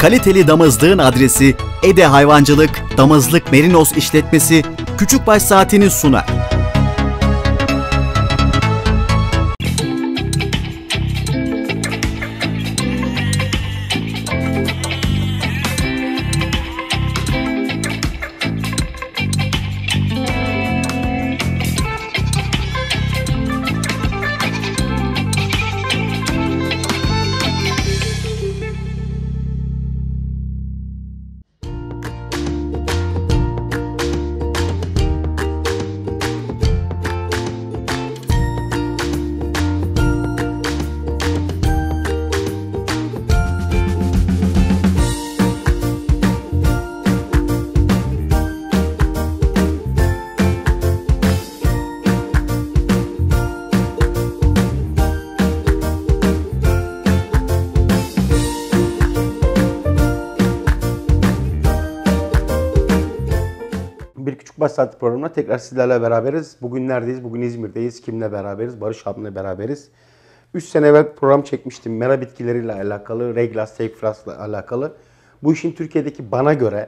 Kaliteli damızlığın adresi Ede Hayvancılık, Damızlık Merinos İşletmesi Küçükbaş Saati'ni sunar. Bir Küçükbaş Saati programına tekrar sizlerle beraberiz. Bugün neredeyiz? Bugün İzmir'deyiz. Kimle beraberiz? Barış abimle beraberiz. 3 sene evvel program çekmiştim. Mera bitkileriyle alakalı, Reglas, Tevfras'la alakalı. Bu işin Türkiye'deki bana göre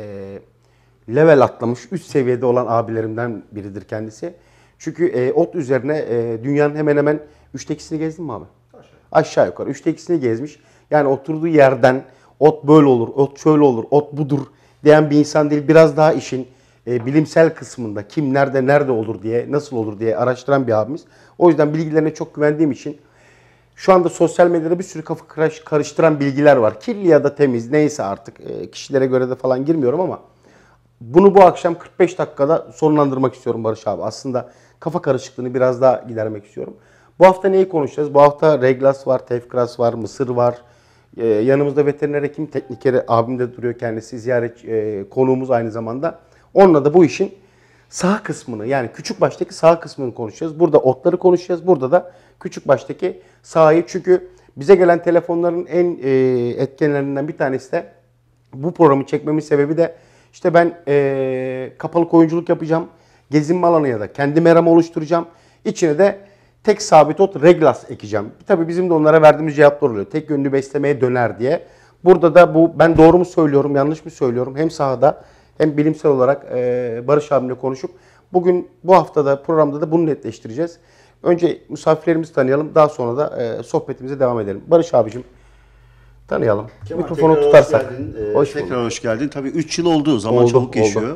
level atlamış, üst seviyede olan abilerimden biridir kendisi. Çünkü ot üzerine dünyanın hemen hemen 2'sini gezdin mi abi? Aşağı yukarı 2'sini gezmiş. Yani oturduğu yerden ot böyle olur, ot şöyle olur, ot budur diyen bir insan değil. Biraz daha işin bilimsel kısmında kim nerede olur diye, nasıl olur diye araştıran bir abimiz. O yüzden bilgilerine çok güvendiğim için şu anda sosyal medyada bir sürü kafa karıştıran bilgiler var. Kirli ya da temiz neyse artık kişilere göre de falan girmiyorum ama bunu bu akşam 45 dakikada sonlandırmak istiyorum Barış abi. Aslında kafa karışıklığını biraz daha gidermek istiyorum. Bu hafta neyi konuşacağız? Bu hafta Reglas var, Tevfras var, mısır var. Yanımızda veteriner hekim teknikeri abim de duruyor kendisi. Ziyaret konuğumuz aynı zamanda. Onunla da bu işin sağ kısmını yani küçükbaştaki sağ kısmını konuşacağız. Burada otları konuşacağız. Burada da küçükbaştaki sağı. Çünkü bize gelen telefonların en etkenlerinden bir tanesi de bu programı çekmemin sebebi de işte ben kapalı koyunculuk yapacağım. Gezinme alanı ya da kendi meramı oluşturacağım. İçine de tek sabit ot Reglas ekeceğim. Tabii bizim de onlara verdiğimiz cevaplar oluyor. Tek yönlü beslemeye döner diye. Burada da bu ben doğru mu söylüyorum, yanlış mı söylüyorum? Hem sahada hem bilimsel olarak Barış abimle konuşup bugün bu haftada programda da bunu netleştireceğiz. Önce misafirlerimizi tanıyalım. Daha sonra da sohbetimize devam edelim. Barış abicim tanıyalım. Kemal, mikrofonu tekrar tutarsak. Tekrar hoş geldin. Tabii 3 yıl oldu. Zaman çabuk geçiyor.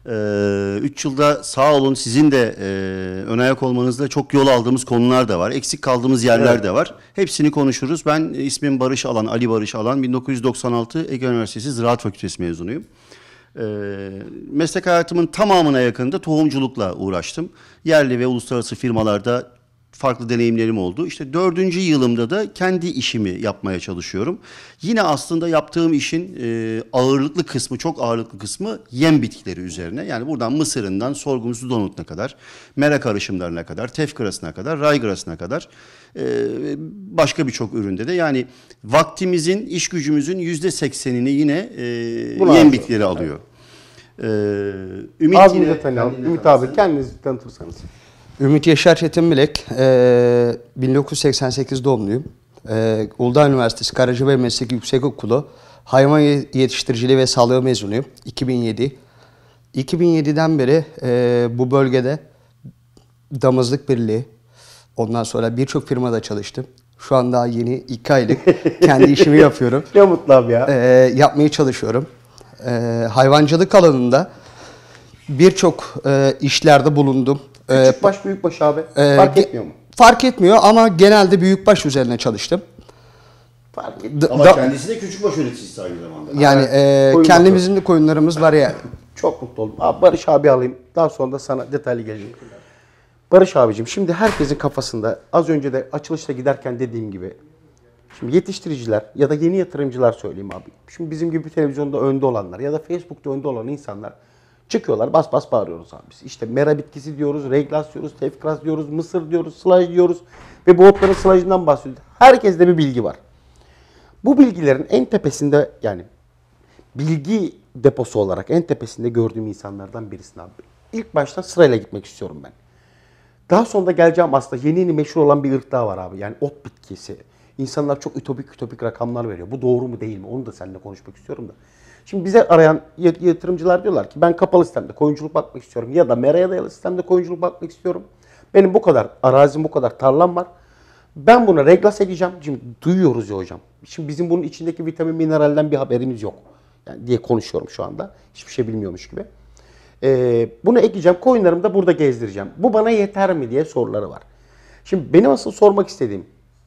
3 yılda sağ olun sizin de ön ayak olmanızda çok yol aldığımız konular da var. Eksik kaldığımız yerler de var. Hepsini konuşuruz. Ben ismim Barış Alan, Ali Barış Alan. 1996 Ege Üniversitesi Ziraat Fakültesi mezunuyum. Meslek hayatımın tamamına yakınında tohumculukla uğraştım. Yerli ve uluslararası firmalarda farklı deneyimlerim oldu. İşte 4. yılımda da kendi işimi yapmaya çalışıyorum. Yine aslında yaptığım işin ağırlıklı kısmı, çok ağırlıklı kısmı yem bitkileri üzerine. Yani buradan mısırından sorghumsu donutuna kadar, mera karışımlarına kadar, tefkrasına kadar, raygrasına kadar başka birçok üründe de. Yani vaktimizin, iş gücümüzün %80'ini yine yem bitkileri alıyor. Ümit abimizi de tanıyalım. Ümit abi kendinizi tanıtırsanız. Ümit Yaşar Çetinbilek, 1988 doğumluyum. Uludağ Üniversitesi Karacabey Meslek Yüksekokulu Hayvan Yetiştiriciliği ve Sağlığı mezunuyum. 2007. 2007'den beri bu bölgede Damızlık Birliği, ondan sonra birçok firmada çalıştım. Şu an daha yeni 2 aylık kendi işimi yapıyorum. Ne mutlu abi ya. Yapmaya çalışıyorum. Hayvancılık alanında birçok işlerde bulundum. Küçükbaş, büyükbaş abi. Fark etmiyor mu? Fark etmiyor ama genelde büyükbaş üzerine çalıştım. Ama kendisi de küçükbaş üreticisi aynı zamanda. Yani kendimizin de koyunlarımız var yani. Çok mutlu oldum. Abi Barış abi alayım. Daha sonra da sana detaylı geleceğim. Barış abicim şimdi herkesin kafasında az önce de açılışta giderken dediğim gibi şimdi yetiştiriciler ya da yeni yatırımcılar söyleyeyim abi. Şimdi bizim gibi televizyonda önde olanlar ya da Facebook'ta önde olan insanlar çıkıyorlar bas bas bağırıyoruz abi biz. İşte mera bitkisi diyoruz, Reglas diyoruz, Tevfras diyoruz, mısır diyoruz, sılaj diyoruz ve bu otların sılajından bahsediyoruz. Herkeste bir bilgi var. Bu bilgilerin en tepesinde yani bilgi deposu olarak en tepesinde gördüğüm insanlardan birisin abi. İlk başta sırayla gitmek istiyorum ben. Daha sonra da geleceğim aslında yeni meşhur olan bir ırk daha var abi. Yani ot bitkisi. İnsanlar çok ütopik rakamlar veriyor. Bu doğru mu değil mi? Onu da seninle konuşmak istiyorum da. Şimdi bize arayan yatırımcılar diyorlar ki ben kapalı sistemde koyunculuk bakmak istiyorum ya da meraya dayalı sistemde koyunculuk bakmak istiyorum. Benim bu kadar arazim, bu kadar tarlam var. Ben buna reglas edeceğim. Şimdi duyuyoruz ya hocam. Şimdi bizim bunun içindeki vitamin mineralden bir haberimiz yok. Yani diye konuşuyorum şu anda. Hiçbir şey bilmiyormuş gibi. Bunu ekeceğim. Koyunlarımı da burada gezdireceğim. Bu bana yeter mi diye soruları var. Şimdi benim asıl sormak istediğim,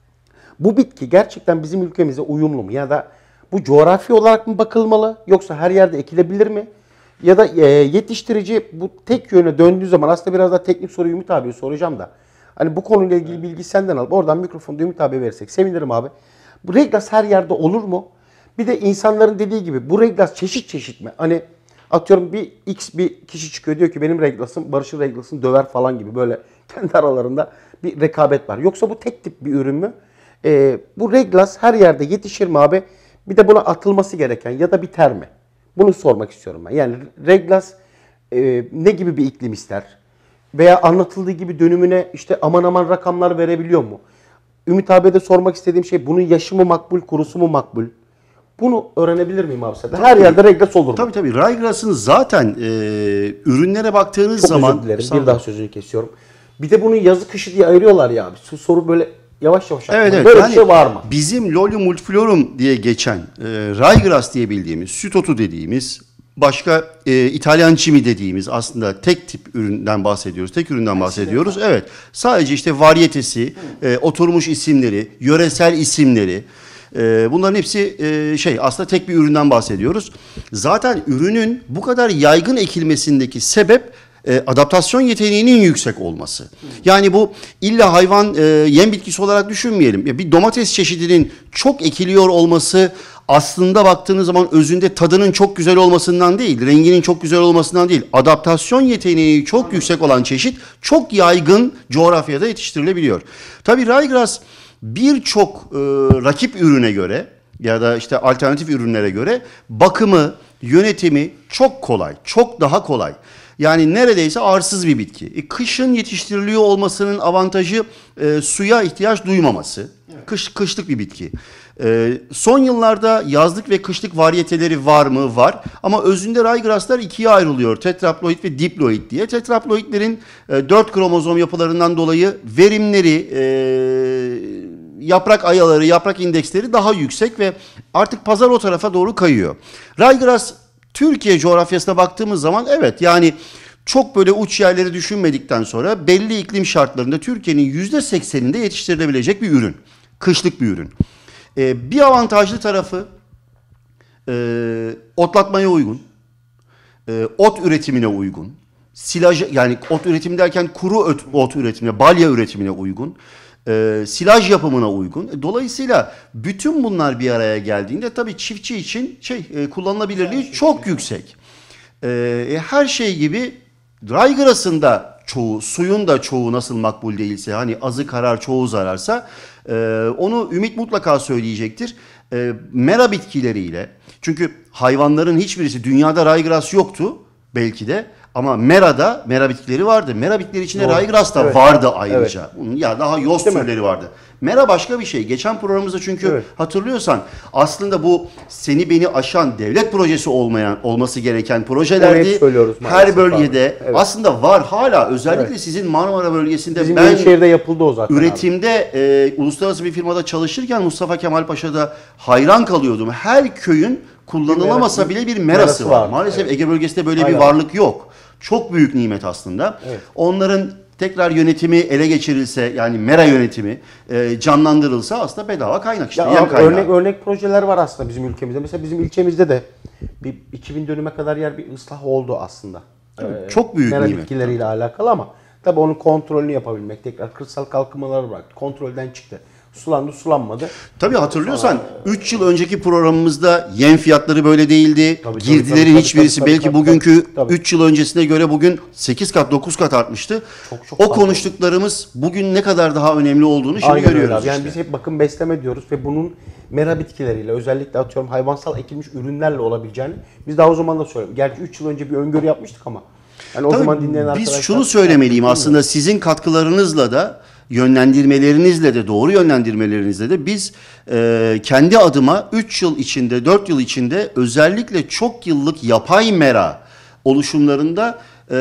bu bitki gerçekten bizim ülkemize uyumlu mu? Ya da bu coğrafi olarak mı bakılmalı? Yoksa her yerde ekilebilir mi? Ya da yetiştirici bu tek yöne döndüğü zaman, aslında biraz daha teknik soruyu Ümit abiye soracağım da. Hani bu konuyla ilgili bilgi senden alıp oradan mikrofonu da Ümit abiye verirsek sevinirim abi. Bu reglas her yerde olur mu? Bir de insanların dediği gibi bu reglas çeşit mi? Hani atıyorum bir kişi çıkıyor diyor ki benim reglasım Barış'ın reglasını döver falan gibi, böyle kendi aralarında bir rekabet var. Yoksa bu tek tip bir ürün mü? Bu reglas her yerde yetişir mi abi? Bir de buna atılması gereken ya da biter mi? Bunu sormak istiyorum ben. Yani reglas ne gibi bir iklim ister? Veya anlatıldığı gibi dönümüne işte aman rakamlar verebiliyor mu? Ümit abiye de sormak istediğim şey, bunun yaşı mı makbul, kurusu mu makbul? Bunu öğrenebilir miyim abi sen? Her yerde reglas olur mu? Tabii raygras'ın zaten ürünlere baktığınız Çok zaman... özür dilerim. Bir daha sözünü kesiyorum. Bir de bunu yazı kışı diye ayırıyorlar ya abi. Soru böyle yavaş. Evet. Böyle Yani bir şey var mı? bizim Lolium multiflorum diye geçen raygrass diye bildiğimiz, süt otu dediğimiz, başka İtalyan çimi dediğimiz aslında tek tip üründen bahsediyoruz. Tek üründen bahsediyoruz. Evet. Sadece işte varyetesi, oturmuş isimleri, yöresel isimleri, bunların hepsi aslında tek bir üründen bahsediyoruz. Zaten ürünün bu kadar yaygın ekilmesindeki sebep adaptasyon yeteneğinin yüksek olması. Yani bu illa hayvan yem bitkisi olarak düşünmeyelim. Bir domates çeşidinin çok ekiliyor olması aslında baktığınız zaman özünde tadının çok güzel olmasından değil, renginin çok güzel olmasından değil. Adaptasyon yeteneği çok yüksek olan çeşit çok yaygın coğrafyada yetiştirilebiliyor. Tabii raygrass birçok rakip ürüne göre ya da işte alternatif ürünlere göre bakımı, yönetimi çok kolay, çok daha kolay. Yani neredeyse arsız bir bitki. Kışın yetiştiriliyor olmasının avantajı suya ihtiyaç duymaması. Evet. Kışlık bir bitki. Son yıllarda yazlık ve kışlık varyeteleri var mı? Var. Ama özünde raygrasslar ikiye ayrılıyor. Tetraploid ve diploid diye. Tetraploidlerin 4 kromozom yapılarından dolayı verimleri, yaprak ayaları, yaprak indeksleri daha yüksek ve artık pazar o tarafa doğru kayıyor. Raygrass Türkiye coğrafyasına baktığımız zaman evet, yani çok böyle uç yerleri düşünmedikten sonra belli iklim şartlarında Türkiye'nin %80'inde yetiştirilebilecek bir ürün. Kışlık bir ürün. Bir avantajlı tarafı otlatmaya uygun, ot üretimine uygun, silaj, yani ot üretimi derken kuru ot üretimine, balya üretimine uygun, silaj yapımına uygun. Dolayısıyla bütün bunlar bir araya geldiğinde tabii çiftçi için kullanılabilirliği çok yüksek. Her şey gibi raygrass'ın da çoğu, suyun da çoğu nasıl makbul değilse, hani azı karar çoğu zararsa, onu Ümit mutlaka söyleyecektir. Mera bitkileriyle, çünkü hayvanların hiçbirisi, dünyada raygrass yoktu belki de, ama mera bitkileri vardı. Mera bitkileri içinde raygrass da vardı ayrıca. Evet. Ya daha yoz türleri vardı. Mera başka bir şey. Geçen programımızda çünkü hatırlıyorsan aslında bu seni beni aşan devlet projesi olması gereken projelerdi. Her bölgede aslında var hala, özellikle sizin Marmara bölgesinde. Bizim Yenişehir'de yapıldı o zaten. Üretimde uluslararası bir firmada çalışırken Mustafa Kemal Paşa'da hayran kalıyordum. Her köyün kullanılamasa bile bir merası var. Maalesef Ege bölgesinde böyle bir varlık yok. Çok büyük nimet aslında. Evet. Onların tekrar yönetimi ele geçirilse, yani mera yönetimi canlandırılsa aslında bedava kaynak işte. Ya örnek projeler var aslında bizim ülkemizde. Mesela bizim ilçemizde de bir 2000 dönüme kadar yer bir ıslah oldu aslında. Çok büyük mera nimet. Mera bitkileriyle alakalı ama tabii onun kontrolünü yapabilmek, tekrar kırsal kalkınmaları bıraktı. Kontrolden çıktı. Sulandı, sulanmadı. Tabii hatırlıyorsan 3 yıl önceki programımızda yem fiyatları böyle değildi. Girdilerin hiçbirisi belki bugünkü 3 yıl öncesine göre bugün 8 kat 9 kat artmıştı. Çok o konuştuklarımız bugün ne kadar daha önemli olduğunu şimdi görüyoruz. Öyle. Yani biz hep bakım besleme diyoruz ve bunun mera bitkileriyle, özellikle atıyorum hayvansal ekilmiş ürünlerle olabileceğini biz daha o zaman da söyledik. Gerçi 3 yıl önce bir öngörü yapmıştık ama. Yani o zaman dinleyen arkadaşlar... Biz şunu söylemeliyim aslında, sizin katkılarınızla da yönlendirmelerinizle de, doğru yönlendirmelerinizle de biz kendi adıma 3 yıl içinde, 4 yıl içinde özellikle çok yıllık yapay mera oluşumlarında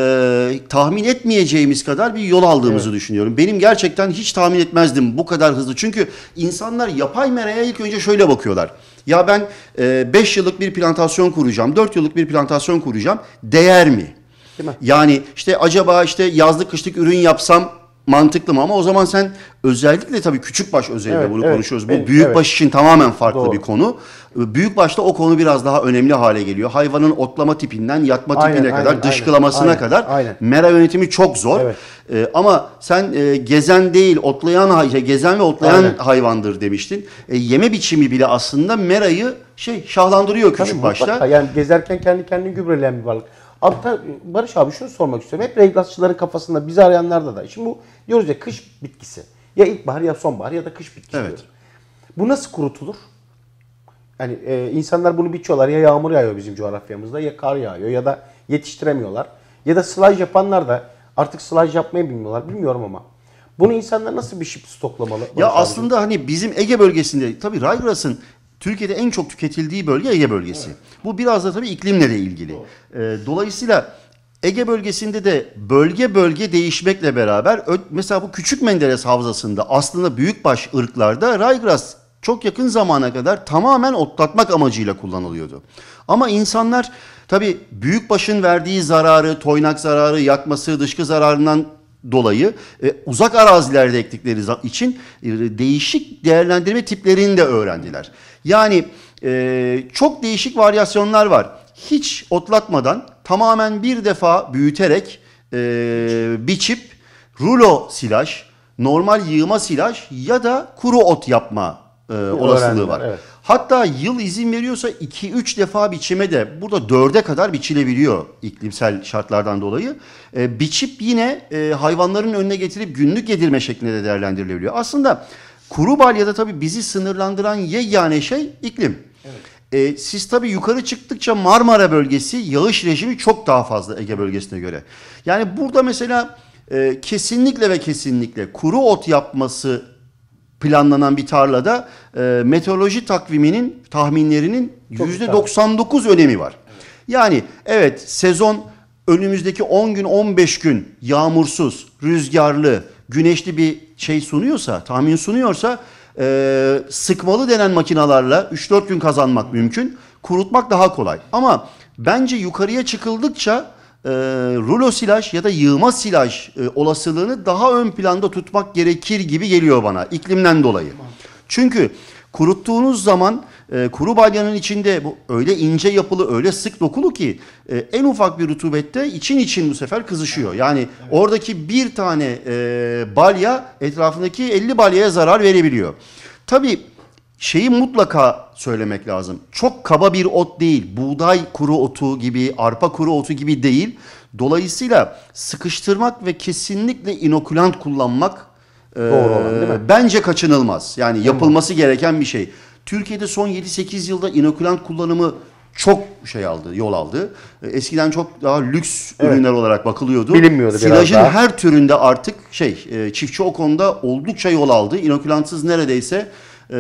tahmin etmeyeceğimiz kadar bir yol aldığımızı düşünüyorum. Benim gerçekten hiç tahmin etmezdim bu kadar hızlı. Çünkü insanlar yapay meraya ilk önce şöyle bakıyorlar. Ya ben 5 yıllık bir plantasyon kuracağım, 4 yıllık bir plantasyon kuracağım. Değer mi? Değil mi? Yani işte acaba işte yazlık kışlık ürün yapsam mantıklı mı? Ama o zaman sen özellikle tabii küçükbaş özelinde bunu konuşuyoruz. Bu büyükbaş için tamamen farklı Doğru. bir konu. Büyükbaşta o konu biraz daha önemli hale geliyor. Hayvanın otlama tipinden yatma tipine kadar, dışkılamasına kadar mera yönetimi çok zor. Evet. Ama sen gezen değil, otlayan, gezen ve otlayan hayvandır demiştin. Yeme biçimi bile aslında merayı şahlandırıyor küçükbaşta. Yani gezerken kendi kendini gübreleyen bir varlık. Abi Barış abi şunu sormak istiyorum. Hep reglasçıların kafasında bizi arayanlarda da. Şimdi bu diyoruz ya kış bitkisi. Ya ilkbahar ya sonbahar ya da kış bitkisi diyoruz. Bu nasıl kurutulur? Yani insanlar bunu biçiyorlar. Ya yağmur yağıyor bizim coğrafyamızda ya kar yağıyor ya da yetiştiremiyorlar. Ya da sılaj yapanlar da artık sılaj yapmayı bilmiyorlar. Bilmiyorum ama. Bunu insanlar nasıl bir şey stoklamalı? Ya aslında hani bizim Ege bölgesinde tabii ryegrass'ın Türkiye'de en çok tüketildiği bölge Ege bölgesi. Evet. Bu biraz da tabii iklimle de ilgili. Dolayısıyla Ege bölgesinde de bölge bölge değişmekle beraber mesela bu Küçük Menderes Havzası'nda aslında büyükbaş ırklarda ryegrass çok yakın zamana kadar tamamen otlatmak amacıyla kullanılıyordu. Ama insanlar tabii büyükbaşın verdiği zararı, toynak zararı, yakması, dışkı zararından dolayı uzak arazilerde ektikleri için değişik değerlendirme tiplerini de öğrendiler. Yani çok değişik varyasyonlar var. Hiç otlatmadan tamamen bir defa büyüterek biçip rulo silaj, normal yığma silaj ya da kuru ot yapma olasılığı var. Evet. Hatta yıl izin veriyorsa 2-3 defa biçime de burada 4'e kadar biçilebiliyor iklimsel şartlardan dolayı. Biçip yine hayvanların önüne getirip günlük yedirme şeklinde de değerlendirilebiliyor. Aslında kuru balyada tabii bizi sınırlandıran yegane şey iklim. Evet. Siz tabii yukarı çıktıkça Marmara bölgesi yağış rejimi çok daha fazla Ege bölgesine göre. Yani burada mesela kesinlikle ve kesinlikle kuru ot yapması planlanan bir tarlada meteoroloji takviminin tahminlerinin %99 önemi var. Evet. Yani evet sezon önümüzdeki 10 gün 15 gün yağmursuz, rüzgarlı, güneşli bir sunuyorsa, tahmin sunuyorsa sıkmalı denen makinalarla 3-4 gün kazanmak mümkün. Kurutmak daha kolay. Ama bence yukarıya çıkıldıkça rulo silaj ya da yığma silaj olasılığını daha ön planda tutmak gerekir gibi geliyor bana iklimden dolayı. Çünkü kuruttuğunuz zaman kuru balyanın içinde bu öyle ince yapılı, öyle sık dokulu ki en ufak bir rutubette için bu sefer kızışıyor. Yani oradaki bir tane balya etrafındaki 50 balyaya zarar verebiliyor. Tabii şeyi mutlaka söylemek lazım. Çok kaba bir ot değil. Buğday kuru otu gibi, arpa kuru otu gibi değil. Dolayısıyla sıkıştırmak ve kesinlikle inokulant kullanmak doğru olan, değil mi? Bence kaçınılmaz. Yani yapılması gereken bir şey. Türkiye'de son 7-8 yılda inokulant kullanımı çok yol aldı. Eskiden çok daha lüks ürünler olarak bakılıyordu. Bilinmiyordu biraz daha. Silajın her türünde artık çiftçi o konuda oldukça yol aldı. İnokulantsız neredeyse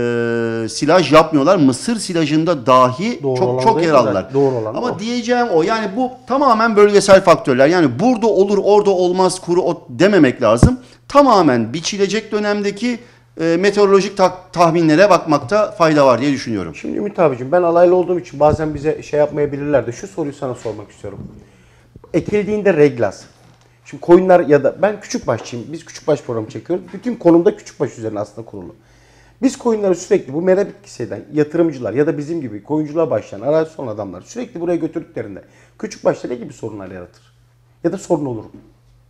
silaj yapmıyorlar. Mısır silajında dahi çok yer aldılar. Ama diyeceğim o. Yani bu tamamen bölgesel faktörler. Yani burada olur, orada olmaz kuru ot dememek lazım. Tamamen biçilecek dönemdeki meteorolojik tahminlere bakmakta fayda var diye düşünüyorum. Şimdi Ümit abicim ben alaylı olduğum için bazen bize yapmayabilirler de şu soruyu sana sormak istiyorum. Ekildiğinde reglas. Şimdi koyunlar ya da ben küçükbaşçıyım. Biz küçükbaş programı çekiyoruz. Bütün konumda küçükbaş üzerine aslında kurulu. Biz koyunları sürekli bu mera bitkisinden yatırımcılar ya da bizim gibi koyunculuğa başlayan arazi son adamlar sürekli buraya götürdüklerinde küçükbaşta ne gibi sorunlar yaratır? Ya da sorun olur mu?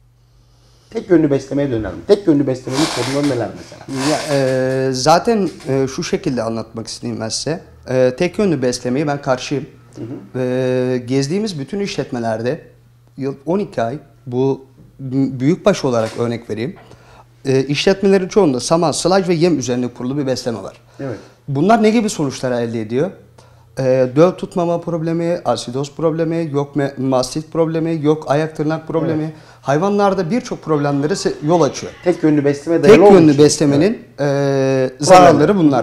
Tek yönlü beslemeye döner mi? Tek yönlü beslemenin sorunları neler mesela? Ya, zaten şu şekilde anlatmak isteyeyim ben size. Tek yönlü beslemeye ben karşıyım. Gezdiğimiz bütün işletmelerde yıl 12 ay bu büyükbaş olarak örnek vereyim. İşletmelerin çoğunda saman, sılaj ve yem üzerine kurulu bir besleme var. Evet. Bunlar ne gibi sonuçlar elde ediyor? Döl tutmama problemi, asidoz problemi, yok mastit problemi, yok ayak tırnak problemi. Evet. Hayvanlarda birçok problemlere yol açıyor. Tek yönlü besleme dayalı Tek yönlü beslemenin zararları bunlar.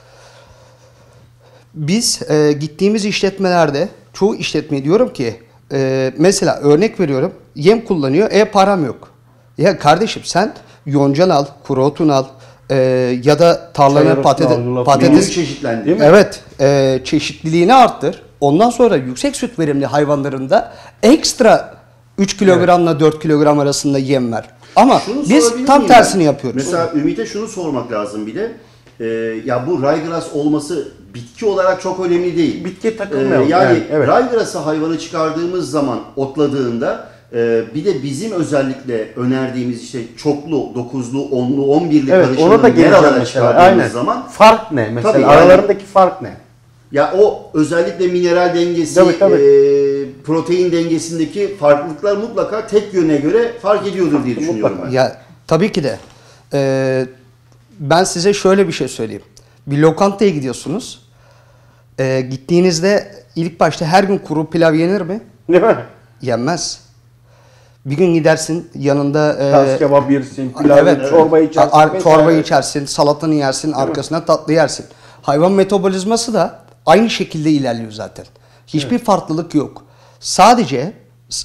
Biz gittiğimiz işletmelerde, çoğu işletme diyorum ki, mesela örnek veriyorum, yem kullanıyor, param yok. Ya kardeşim sen yoncan al, kuru otun al, ya da tarlana patates çeşitlendi değil mi? Evet, çeşitliliğini arttır. Ondan sonra yüksek süt verimli hayvanlarında ekstra 3 kilogramla 4 kilogram arasında yem ver. Ama biz tam tersini yapıyoruz. Mesela Ümit'e şunu sormak lazım bir de. Ya bu raygrass olması bitki olarak çok önemli değil. Bitkiye takılmayalım. Yani evet. raygrass'ı hayvanı çıkardığımız zaman otladığında bir de bizim özellikle önerdiğimiz işte çoklu, 9'lu, 10'lu, 11'li karışımını yer alarak çıkardığımız zaman fark ne? Mesela tabii aralarındaki fark ne? Ya o özellikle mineral dengesi, protein dengesindeki farklılıklar mutlaka tek yöne göre fark ediyordur diye düşünüyorum ben. Ya tabii ki de. Ben size şöyle bir şey söyleyeyim. Bir lokantaya gidiyorsunuz. Gittiğinizde ilk başta her gün kuru pilav yenir mi? Değil mi? Yenmez. Bir gün gidersin yanında tas kebap yersin, pilav, çorba içersin. Çorba içersin, salatanı yersin, arkasına tatlı yersin. Hayvan metabolizması da aynı şekilde ilerliyor zaten. Hiçbir farklılık yok. Sadece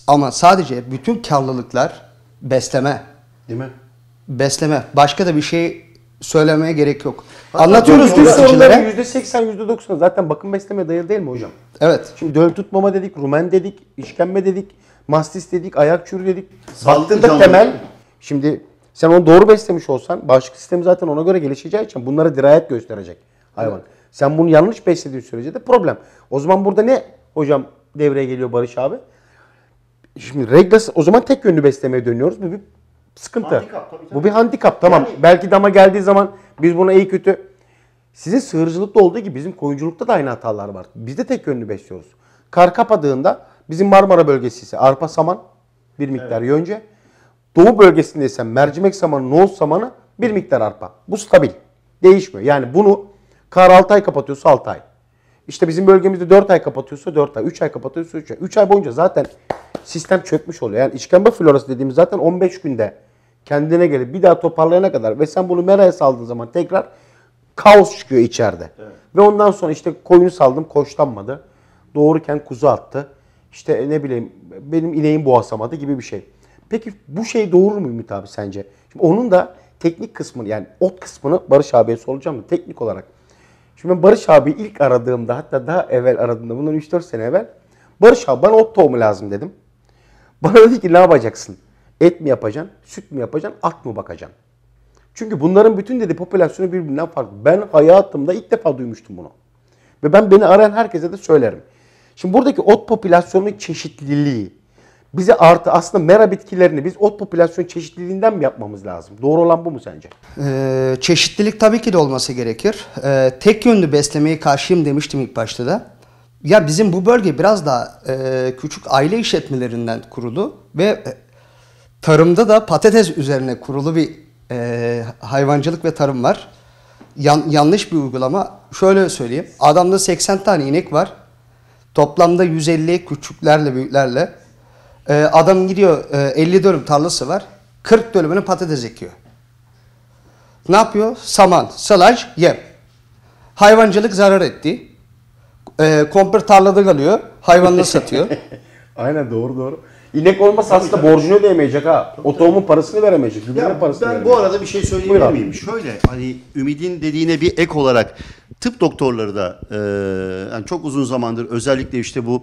bütün karlılıklar besleme. Değil mi? Besleme. Başka da bir şey söylemeye gerek yok. Hatta anlatıyoruz üreticilere. %80, %90 zaten bakım besleme dayalı değil mi hocam? Evet. Şimdi döl tutmama dedik, rumen dedik, işkembe dedik, mastis dedik, ayak çürü dedik. Baktığında temel, şimdi sen onu doğru beslemiş olsan bağışıklık sistemi zaten ona göre gelişeceği için bunlara dirayet gösterecek hayvan. Evet. Sen bunu yanlış beslediğin sürece de problem. O zaman burada ne hocam devreye geliyor Barış abi? Şimdi Reglas o zaman tek yönlü beslemeye dönüyoruz. Bu bir sıkıntı. Handikap, tabii. Bu bir handikap, tamam. Yani, belki dama geldiği zaman biz buna iyi kötü. Sizin sığırcılıkta olduğu gibi bizim koyunculukta da aynı hatalar var. Biz de tek yönlü besliyoruz. Kar kapadığında bizim Marmara bölgesi ise arpa saman bir miktar yonca. Doğu bölgesinde ise mercimek samanı, nohut samanı bir miktar arpa. Bu stabil. Değişmiyor. Yani bunu kar 6 ay kapatıyorsa 6 ay. İşte bizim bölgemizde 4 ay kapatıyorsa 4 ay. 3 ay kapatıyorsa 3 ay. 3 ay boyunca zaten sistem çökmüş oluyor. Yani işkembe florası dediğimiz zaten 15 günde kendine gelip bir daha toparlayana kadar ve sen bunu meraya saldığın zaman tekrar kaos çıkıyor içeride. Evet. Ve ondan sonra işte koyunu saldım, koçlanmadı. Doğururken kuzu attı. İşte ne bileyim benim ineğim boğasamadı gibi bir şey. Peki bu şey doğurur mu Ümit abi sence? Şimdi onun da teknik kısmını yani ot kısmını Barış abiye soracağım mı teknik olarak? Şimdi ben Barış abi ilk aradığımda hatta daha evvel aradığımda bundan 3-4 sene evvel Barış abi bana ot tohumu lazım dedim. Bana dedi ki ne yapacaksın? Et mi yapacaksın? Süt mü yapacaksın? At mı bakacaksın? Çünkü bunların bütün dedi popülasyonu birbirinden farklı. Ben hayatımda ilk defa duymuştum bunu. Ve ben beni arayan herkese de söylerim. Şimdi buradaki ot popülasyonunun çeşitliliği bize artı aslında mera bitkilerini biz ot popülasyon çeşitliliğinden mi yapmamız lazım? Doğru olan bu mu sence? Çeşitlilik tabii ki de olması gerekir. Tek yönlü beslemeye karşıyım demiştim ilk başta da. Ya bizim bu bölge biraz daha küçük aile işletmelerinden kurulu ve tarımda da patates üzerine kurulu bir hayvancılık ve tarım var. Yanlış bir uygulama. Şöyle söyleyeyim. Adamda 80 tane inek var. Toplamda 150 küçüklerle büyüklerle. Adam gidiyor 50 dönüm tarlası var. 40 dönümünü patates ekiyor. Ne yapıyor? Saman, sılaj, yem. Hayvancılık zarar etti. Komple tarlada kalıyor. Hayvanla satıyor. Aynen doğru. İnek olmasa aslında borcunu ödeyemeyecek ha. O tohumun parasını veremeyecek. Ben bu arada bir şey söyleyebilir miyim? Şöyle hani Ümit'in dediğine bir ek olarak tıp doktorları da yani çok uzun zamandır özellikle işte bu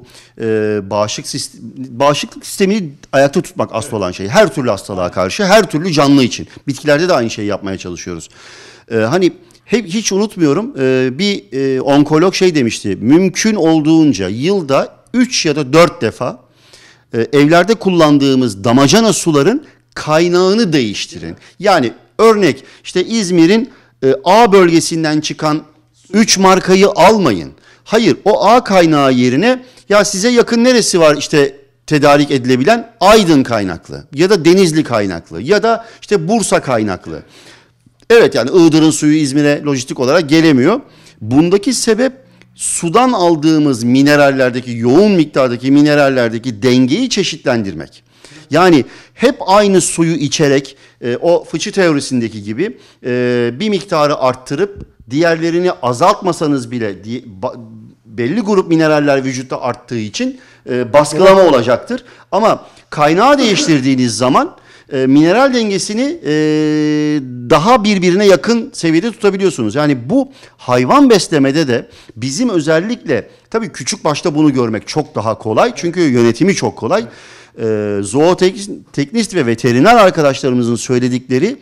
bağışıklık sistemini ayakta tutmak asıl olan şey. Her türlü hastalığa karşı, her türlü canlı için. Bitkilerde de aynı şeyi yapmaya çalışıyoruz. Hani hiç unutmuyorum bir onkolog şey demişti. Mümkün olduğunca yılda 3 ya da 4 defa evlerde kullandığımız damacana suların kaynağını değiştirin. Yani örnek işte İzmir'in A bölgesinden çıkan 3 markayı almayın. Hayır, o A kaynağı yerine ya size yakın neresi var işte tedarik edilebilen? Aydın kaynaklı ya da Denizli kaynaklı ya da işte Bursa kaynaklı. Evet yani Iğdır'ın suyu İzmir'e lojistik olarak gelemiyor. Bundaki sebep sudan aldığımız minerallerdeki, yoğun miktardaki minerallerdeki dengeyi çeşitlendirmek. Yani hep aynı suyu içerek o fıçı teorisindeki gibi bir miktarı arttırıp diğerlerini azaltmasanız bile belli grup mineraller vücutta arttığı için baskılama olacaktır. Ama kaynağı değiştirdiğiniz zaman mineral dengesini daha birbirine yakın seviyede tutabiliyorsunuz. Yani bu hayvan beslemede de bizim özellikle tabii küçük başta bunu görmek çok daha kolay. Çünkü yönetimi çok kolay. Zooteknist ve veteriner arkadaşlarımızın söyledikleri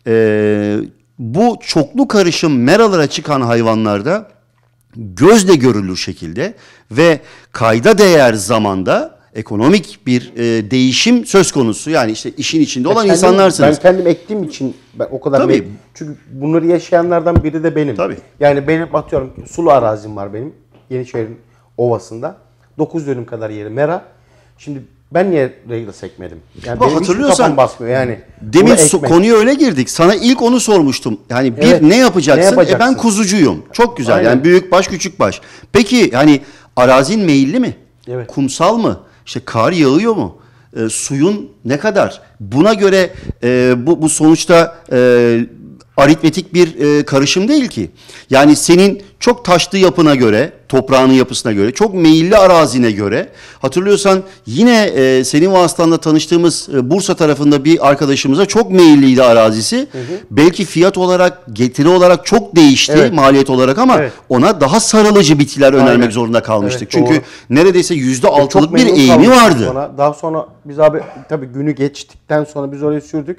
bu çoklu karışım meralara çıkan hayvanlarda gözle görülür şekilde ve kayda değer zamanda ekonomik bir değişim söz konusu. Yani işte işin içinde olan insanlarsınız. Ben kendim ektiğim için ben o kadar Tabii. çünkü bunları yaşayanlardan biri de benim. Tabii. Yani benim atıyorum sulu arazim var benim. Yenişehir'in ovasında. 9 dönüm kadar yeri mera. Şimdi ben niye Reglas ekmedim? Yani Bak, benim hiçbir hatırlıyorsan kafam basmıyor yani. demin Bunu ekmek. konuya öyle girdik. Sana ilk onu sormuştum. Yani bir Evet, ne yapacaksın? ne yapacaksın? Ben kuzucuyum. Çok güzel. Aynen. Yani büyük baş küçük baş. Peki yani arazin meyilli mi? Evet. Kumsal mı? İşte kar yağıyor mu? Suyun ne kadar? Buna göre bu sonuçta aritmetik bir karışım değil ki. Yani senin çok taşlı yapına göre, toprağının yapısına göre, çok meyilli arazine göre, hatırlıyorsan yine senin vasıtanla tanıştığımız Bursa tarafında bir arkadaşımıza çok meyilliydi arazisi. Hı hı. Belki fiyat olarak, getiri olarak çok değişti, evet, maliyet olarak ama evet, ona daha sarılıcı bitkiler önermek aynen zorunda kalmıştık. Evet, çünkü doğru, neredeyse %6'lık bir memnun eğimi vardı. Daha sonra biz abi tabii günü geçtikten sonra biz oraya sürdük.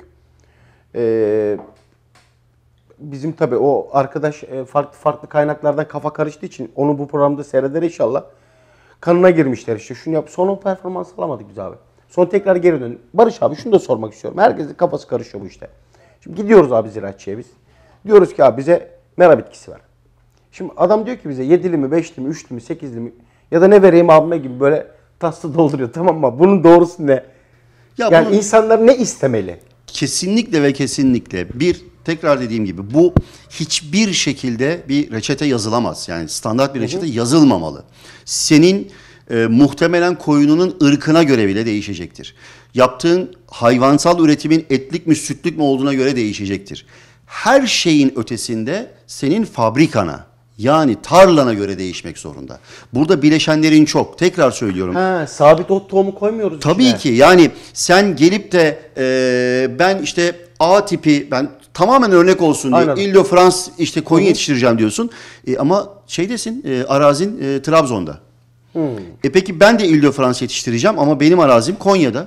Bizim tabii o arkadaş farklı kaynaklardan kafa karıştığı için onu bu programda seyreder inşallah. Kanına girmişler işte şunu yap. Sonra o performans alamadık biz abi. Sonra tekrar geri döndük. Barış abi şunu da sormak istiyorum. Herkesin kafası karışıyor bu işte. Şimdi gidiyoruz abi ziraatçıya biz. Diyoruz ki abi bize mera bitkisi ver. Şimdi adam diyor ki bize 7'li mi, 5'li mi, 3'lü mü, 8'li mi ya da ne vereyim abime gibi böyle taslı dolduruyor, tamam mı? Bunun doğrusu ne? Yani bunun insanlar ne istemeli? Kesinlikle ve kesinlikle tekrar dediğim gibi bu hiçbir şekilde bir reçete yazılamaz. Yani standart bir reçete yazılmamalı. Senin muhtemelen koyununun ırkına göre bile değişecektir. Yaptığın hayvansal üretimin etlik mi sütlük mü olduğuna göre değişecektir. Her şeyin ötesinde senin fabrikana, yani tarlana göre değişmek zorunda. Burada bileşenlerin çok. Tekrar söylüyorum. Sabit ot tohumu koymuyoruz. Tabii ki. Yani sen gelip de ben işte A tipi, ben tamamen örnek olsun diye Ile-de-France işte koyun yetiştireceğim diyorsun. Ama şeydesin, arazin Trabzon'da. Peki ben de Ile-de-France yetiştireceğim ama benim arazim Konya'da.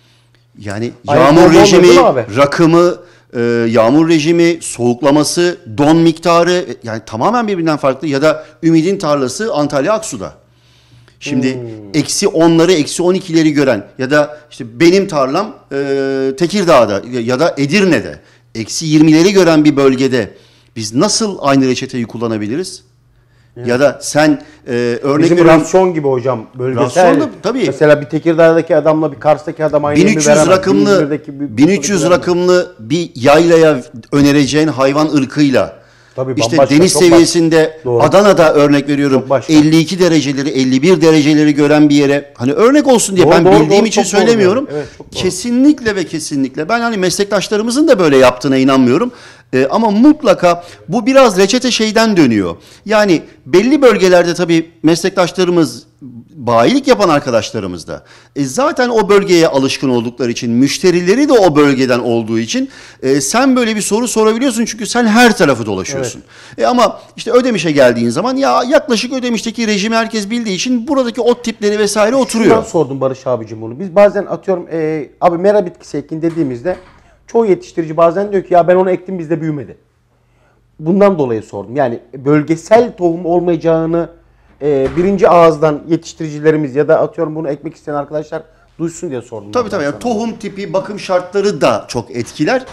Yani yağmur rejimi, rakımı, yağmur rejimi, soğuklaması, don miktarı yani tamamen birbirinden farklı. Ya da Ümid'in tarlası Antalya Aksu'da. Şimdi eksi 10'ları, eksi 12'leri gören ya da işte benim tarlam Tekirdağ'da ya da Edirne'de eksi 20'leri gören bir bölgede biz nasıl aynı reçeteyi kullanabiliriz? Evet. Ya da sen örnek bizim rasyon gibi hocam bölgesel. Rasyonda, tabii. Mesela bir Tekirdağ'daki adamla bir Kars'taki adam aynı 1300 rakımlı 1300 rakımlı bir yaylaya önereceğin hayvan ırkıyla tabii, işte deniz seviyesinde Adana'da örnek veriyorum 52 dereceleri 51 dereceleri gören bir yere hani örnek olsun diye bildiğim için söylemiyorum. Evet, kesinlikle ve kesinlikle ben hani meslektaşlarımızın da böyle yaptığına inanmıyorum. Ama mutlaka bu biraz reçete şeyden dönüyor. Yani belli bölgelerde tabii meslektaşlarımız, bayilik yapan arkadaşlarımız da zaten o bölgeye alışkın oldukları için, müşterileri de o bölgeden olduğu için sen böyle bir soru sorabiliyorsun çünkü sen her tarafı dolaşıyorsun. Evet. Ama işte Ödemiş'e geldiğin zaman ya yaklaşık Ödemiş'teki rejimi herkes bildiği için buradaki ot tipleri vesaire oturuyor. Şundan sordum Barış abicim bunu. Biz bazen atıyorum abi mera bitkisi ekin dediğimizde çoğu yetiştirici bazen diyor ki ya ben onu ektim bizde büyümedi. Bundan dolayı sordum. Yani bölgesel tohum olmayacağını birinci ağızdan yetiştiricilerimiz ya da atıyorum bunu ekmek isteyen arkadaşlar duysun diye sordum. Tabii yani tohum tipi, bakım şartları da çok etkiler.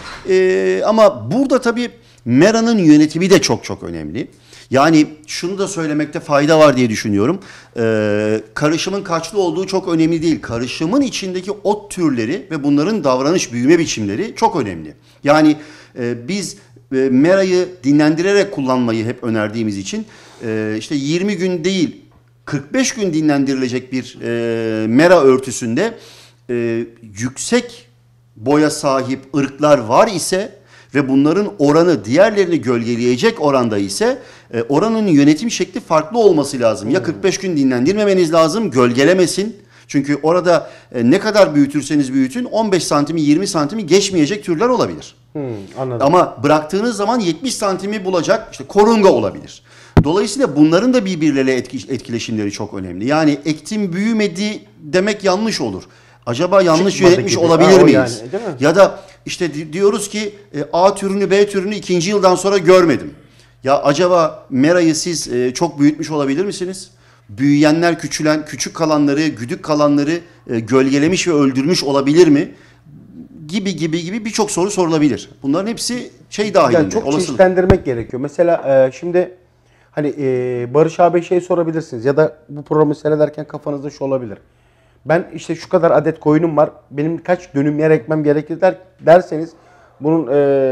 Ama burada tabii meranın yönetimi de çok önemli. Yani şunu da söylemekte fayda var diye düşünüyorum. Karışımın kaçlı olduğu çok önemli değil. Karışımın içindeki ot türleri ve bunların davranış büyüme biçimleri çok önemli. Yani biz merayı dinlendirerek kullanmayı hep önerdiğimiz için işte 20 gün değil 45 gün dinlendirilecek bir mera örtüsünde yüksek boya sahip ırklar var ise ve bunların oranı diğerlerini gölgeleyecek oranda ise oranın yönetim şekli farklı olması lazım. Ya 45 gün dinlendirmemeniz lazım, gölgelemesin. Çünkü orada ne kadar büyütürseniz büyütün 15 santimi 20 santimi geçmeyecek türler olabilir. Anladım. Ama bıraktığınız zaman 70 santimi bulacak işte korunga olabilir. Dolayısıyla bunların da birbirleriyle etkileşimleri çok önemli. Yani ektim büyümedi demek yanlış olur. Acaba yanlış Çıkmadı yönetmiş gibi. olabilir Ha, o miyiz? yani, değil mi? Ya da işte diyoruz ki A türünü B türünü 2. yıldan sonra görmedim. Ya acaba merayı siz çok büyütmüş olabilir misiniz? Büyüyenler küçük kalanları, güdük kalanları gölgelemiş ve öldürmüş olabilir mi? Gibi birçok soru sorulabilir. Bunların hepsi dahilinde. Yani çok çeşitlendirmek gerekiyor. Mesela şimdi hani Barış abi şey sorabilirsiniz ya da bu programı seyrederken kafanızda şu olabilir. Ben işte şu kadar adet koyunum var. Benim kaç dönüm yer ekmem gerekir derseniz bunun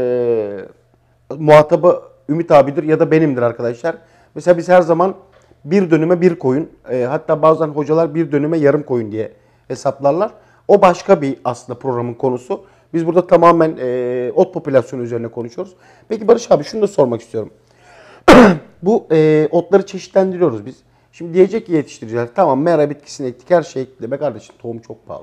muhatabı Ümit abidir ya da benimdir arkadaşlar. Mesela biz her zaman bir dönüme bir koyun, hatta bazen hocalar bir dönüme yarım koyun diye hesaplarlar. O başka bir aslında programın konusu. Biz burada tamamen ot popülasyonu üzerine konuşuyoruz. Peki Barış abi şunu da sormak istiyorum. Bu otları çeşitlendiriyoruz biz. Şimdi diyecek ki yetiştiriciler tamam mera bitkisini ektik her şey ektik. Be kardeşim tohum çok pahalı.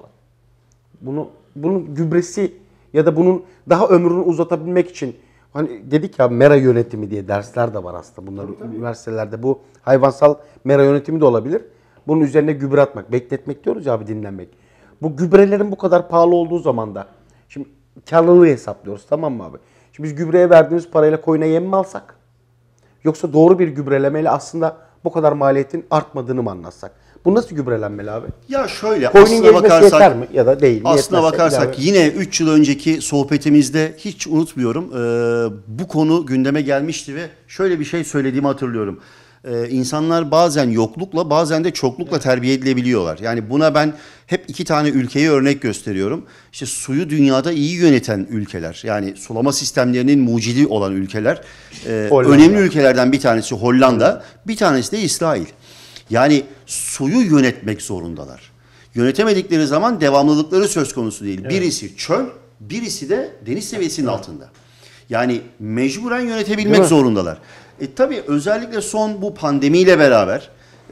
Bunun gübresi ya da bunun daha ömrünü uzatabilmek için hani dedik ya mera yönetimi diye dersler de var aslında bunların üniversitelerde. Bu hayvansal mera yönetimi de olabilir. Bunun üzerine gübre atmak, bekletmek diyoruz ya abi dinlenmek. Bu gübrelerin bu kadar pahalı olduğu zaman da şimdi karlılığı hesaplıyoruz tamam mı abi? Şimdi biz gübreye verdiğimiz parayla koyuna yem mi alsak? Yoksa doğru bir gübrelemeyle aslında bu kadar maliyetin artmadığını mı anlatsak? Bu nasıl gübrelenmeli abi? Ya şöyle Koyunun aslına gelmesi bakarsak yeter mi? Ya da değil mi? Aslına Yetmezse bakarsak ilave- yine 3 yıl önceki sohbetimizde hiç unutmuyorum. Bu konu gündeme gelmişti ve şöyle bir şey söylediğimi hatırlıyorum. İnsanlar bazen yoklukla bazen de çoklukla terbiye edilebiliyorlar. Yani buna ben hep 2 tane ülkeyi örnek gösteriyorum. İşte suyu dünyada iyi yöneten ülkeler, yani sulama sistemlerinin mucidi olan ülkeler. Hollanda. Önemli ülkelerden bir tanesi Hollanda, bir tanesi de İsrail. Yani suyu yönetmek zorundalar. Yönetemedikleri zaman devamlılıkları söz konusu değil. Evet. Birisi çöl, birisi de deniz seviyesinin altında. Yani mecburen yönetebilmek zorundalar. Tabii özellikle son bu pandemiyle beraber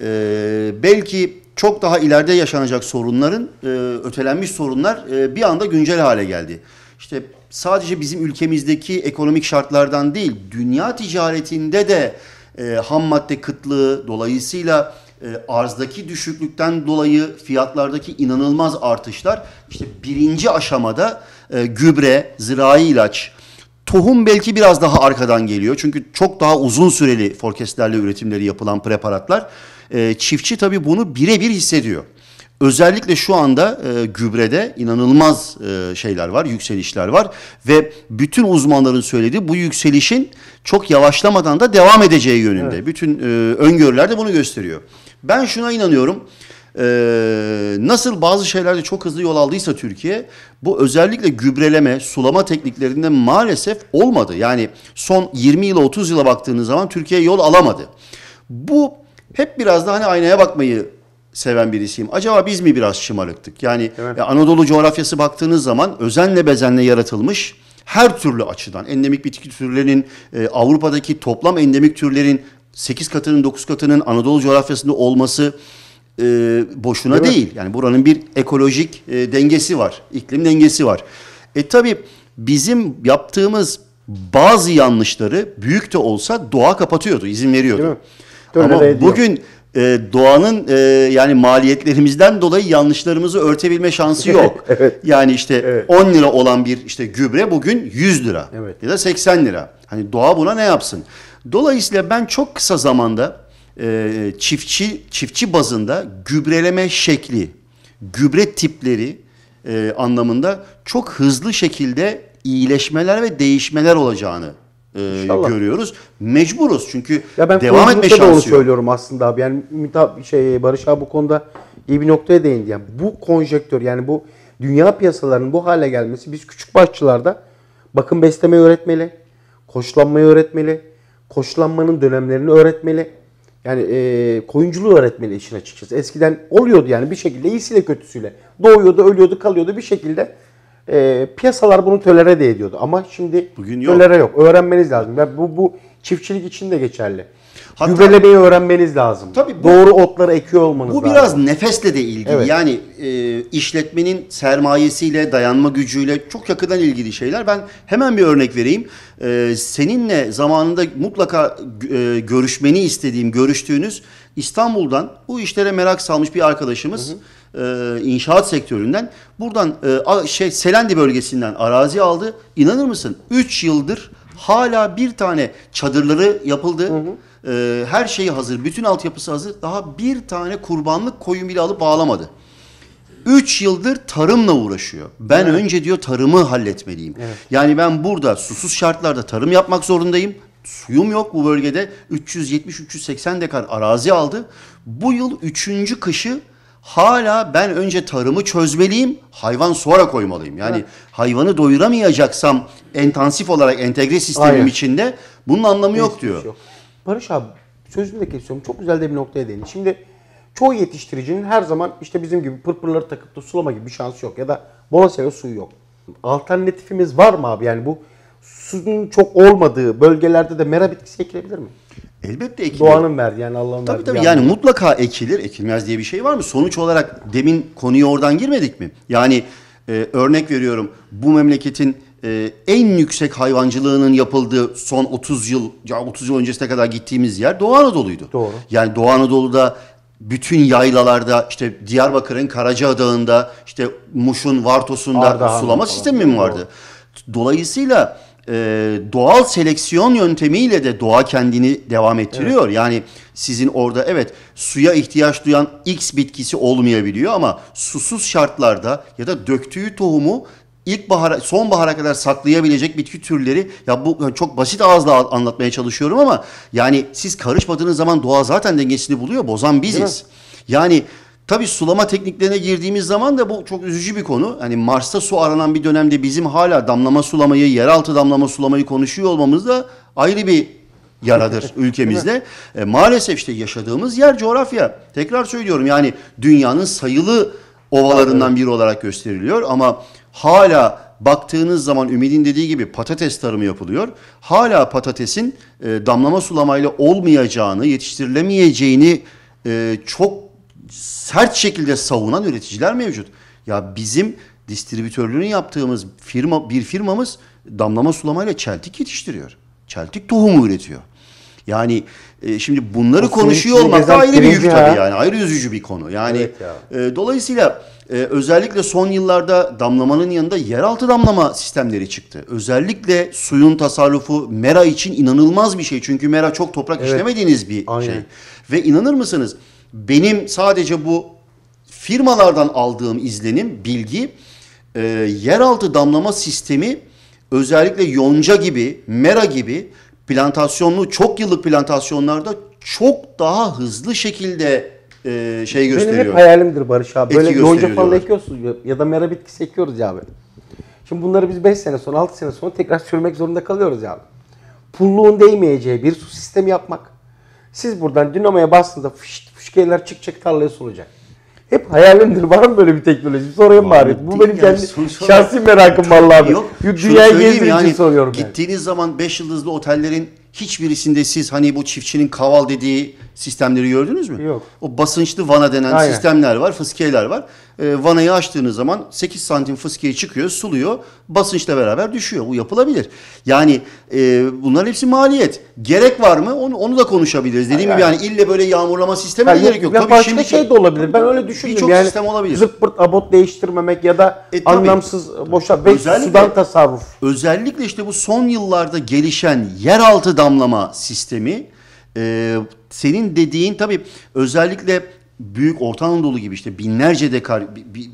belki çok daha ileride yaşanacak sorunların, ötelenmiş sorunlar bir anda güncel hale geldi. İşte sadece bizim ülkemizdeki ekonomik şartlardan değil, dünya ticaretinde de ham madde kıtlığı dolayısıyla arzdaki düşüklükten dolayı fiyatlardaki inanılmaz artışlar, işte birinci aşamada gübre, zirai ilaç, tohum belki biraz daha arkadan geliyor. Çünkü çok daha uzun süreli forecastlerle üretimleri yapılan preparatlar. Çiftçi tabii bunu birebir hissediyor. Özellikle şu anda gübrede inanılmaz şeyler var, yükselişler var. Ve bütün uzmanların söylediği bu yükselişin çok yavaşlamadan da devam edeceği yönünde. Evet. Bütün öngörüler de bunu gösteriyor. Ben şuna inanıyorum. Nasıl bazı şeylerde çok hızlı yol aldıysa Türkiye, bu özellikle gübreleme, sulama tekniklerinde maalesef olmadı. Yani son 20 yıla 30 yıla baktığınız zaman Türkiye yol alamadı. Bu hep biraz da hani aynaya bakmayı seven birisiyim. Acaba biz mi biraz şımarıktık? Yani evet. Anadolu coğrafyası baktığınız zaman özenle bezenle yaratılmış, her türlü açıdan endemik bitki türlerinin, Avrupa'daki toplam endemik türlerin 8 katının 9 katının Anadolu coğrafyasında olması boşuna değil. Yani buranın bir ekolojik dengesi var. İklim dengesi var. Tabii bizim yaptığımız bazı yanlışları büyük de olsa doğa kapatıyordu, izin veriyordu. Ama bugün doğanın yani maliyetlerimizden dolayı yanlışlarımızı örtebilme şansı yok. Evet. Yani işte evet. 10 lira olan bir işte gübre bugün 100 lira evet. ya da 80 lira. Hani doğa buna ne yapsın? Dolayısıyla ben çok kısa zamanda çiftçi bazında gübreleme şekli, gübre tipleri anlamında çok hızlı şekilde iyileşmeler ve değişmeler olacağını görüyoruz. Mecburuz çünkü ya ben devam etme şansı yok. Söylüyorum aslında abi. Yani Barış abi bu konuda iyi bir noktaya değindi. Yani bu konjektör, yani bu dünya piyasalarının bu hale gelmesi biz küçük başçılarda bakım beslemeyi öğretmeli, koçlanmayı öğretmeli, koçlanmanın dönemlerini öğretmeli. Yani koyunculuğu öğretmeli işin açıkçası. Eskiden oluyordu yani bir şekilde iyisiyle kötüsüyle. Doğuyordu, ölüyordu, kalıyordu bir şekilde. Piyasalar bunu tolere de ediyordu. Ama şimdi bugün yok. tolere yok. Öğrenmeniz lazım. Yani bu çiftçilik için de geçerli. Hatta, gübrelemeyi öğrenmeniz lazım. Tabii doğru otları ekiyor olmanız lazım. Bu biraz nefesle de ilgili. Evet. Yani işletmenin sermayesiyle, dayanma gücüyle çok yakından ilgili şeyler. Ben hemen bir örnek vereyim. Seninle zamanında mutlaka görüşmeni istediğim, görüştüğünüz İstanbul'dan bu işlere merak salmış bir arkadaşımız, inşaat sektöründen buradan Selendi bölgesinden arazi aldı. İnanır mısın? 3 yıldır hala bir tane çadırları yapıldı. Her şeyi hazır, bütün altyapısı hazır. Daha bir tane kurbanlık koyun bile alıp bağlamadı. 3 yıldır tarımla uğraşıyor. Ben önce diyor tarımı halletmeliyim. Evet. Yani ben burada susuz şartlarda tarım yapmak zorundayım. Suyum yok bu bölgede. 370-380 dekar arazi aldı. Bu yıl 3. kışı hala ben önce tarımı çözmeliyim, hayvan sonra koymalıyım. Yani hayvanı doyuramayacaksam intensif olarak entegre sistemim içinde bunun anlamı yok diyor. Yok. Barış abi sözünü de kesiyorum. Çok güzel de bir noktaya değindin. Şimdi çoğu yetiştiricinin her zaman işte bizim gibi pırpırları takıp da sulama gibi bir şansı yok. Ya da bonasaya suyu yok. Alternatifimiz var mı abi? Yani bu suyun çok olmadığı bölgelerde de mera bitkisi ekilebilir mi? Elbette ekilir. Doğanın verdiği yani Allah'ın verdiği. Tabii yani mutlaka ekilir. Ekilmez diye bir şey var mı? Sonuç olarak demin konuya oradan girmedik mi? Yani örnek veriyorum bu memleketin en yüksek hayvancılığının yapıldığı son 30 yıl öncesine kadar gittiğimiz yer Doğu Anadolu'ydu. Doğru. Yani Doğu Anadolu'da bütün yaylalarda işte Diyarbakır'ın Karaca Dağı'nda işte Muş'un Vartos'unda Ardahan sulama falan. sistemi mi vardı? Dolayısıyla doğal seleksiyon yöntemiyle de doğa kendini devam ettiriyor. Evet. Yani sizin orada evet suya ihtiyaç duyan X bitkisi olmayabiliyor ama susuz şartlarda ya da döktüğü tohumu sonbahara kadar saklayabilecek bitki türleri ya bu çok basit ağızla anlatmaya çalışıyorum ama yani siz karışmadığınız zaman doğa zaten dengesini buluyor. Bozan biziz. Yani tabii sulama tekniklerine girdiğimiz zaman da bu çok üzücü bir konu. Hani Mars'ta su aranan bir dönemde bizim hala damlama sulamayı, yeraltı damlama sulamayı konuşuyor olmamız da ayrı bir yaradır ülkemizde. Maalesef işte yaşadığımız yer coğrafya. Tekrar söylüyorum yani dünyanın sayılı ovalarından biri olarak gösteriliyor ama hala baktığınız zaman Ümit'in dediği gibi patates tarımı yapılıyor. Hala patatesin damlama sulamayla olmayacağını, yetiştirilemeyeceğini çok sert şekilde savunan üreticiler mevcut. Ya bizim distribütörlüğünü yaptığımız bir firmamız damlama sulamayla çeltik yetiştiriyor. Çeltik tohumu üretiyor. Yani şimdi bunları konuşuyor olmak da ayrı bir yük tabii yani. Ayrı üzücü bir konu. Yani dolayısıyla özellikle son yıllarda damlamanın yanında yeraltı damlama sistemleri çıktı. Özellikle suyun tasarrufu mera için inanılmaz bir şey. Çünkü mera çok toprak işlemediğiniz bir şey. Ve inanır mısınız? Benim sadece bu firmalardan aldığım izlenim, bilgi, yeraltı damlama sistemi özellikle yonca gibi, mera gibi plantasyonlu, çok yıllık plantasyonlarda çok daha hızlı şekilde gösteriyor. Benim hep hayalimdir Barış abi. Böyle yonca falan ekiyorsunuz ya da mera bitkisi ekiyoruz ya abi. Şimdi bunları biz 5 sene sonra, 6 sene sonra tekrar sürmek zorunda kalıyoruz ya abi. Pulluğun değmeyeceği bir su sistemi yapmak. Siz buradan dinamoya bastığınızda fışkiyeler çıkacak tarlaya sunacak. Hep hayalimdir. Var mı böyle bir teknoloji? Sorayım bari. Bu benim kendi şahsi merakım vallahi abi. Yok, dünyayı gezdiğim için soruyorum. Gittiğiniz zaman 5 yıldızlı otellerin hiçbirisinde siz hani bu çiftçinin kaval dediği sistemleri gördünüz mü? Yok. O basınçlı vana denen sistemler var, fıskiyeler var. Vanayı açtığınız zaman 8 santim fıskiye çıkıyor, suluyor, basınçla beraber düşüyor. Bu yapılabilir. Yani bunların hepsi maliyet. Gerek var mı? Onu da konuşabiliriz. Dediğim gibi yani ille böyle yağmurlama sistemi gerek yok. Tabii başka şey de olabilir. Ben öyle düşündüm. Birçok yani sistem olabilir. Zırt pırt abot değiştirmemek ya da anlamsız boşa ve sudan tasarruf. Özellikle işte bu son yıllarda gelişen yeraltı damlama sistemi senin dediğin tabii özellikle büyük Orta Anadolu gibi işte binlerce dekar,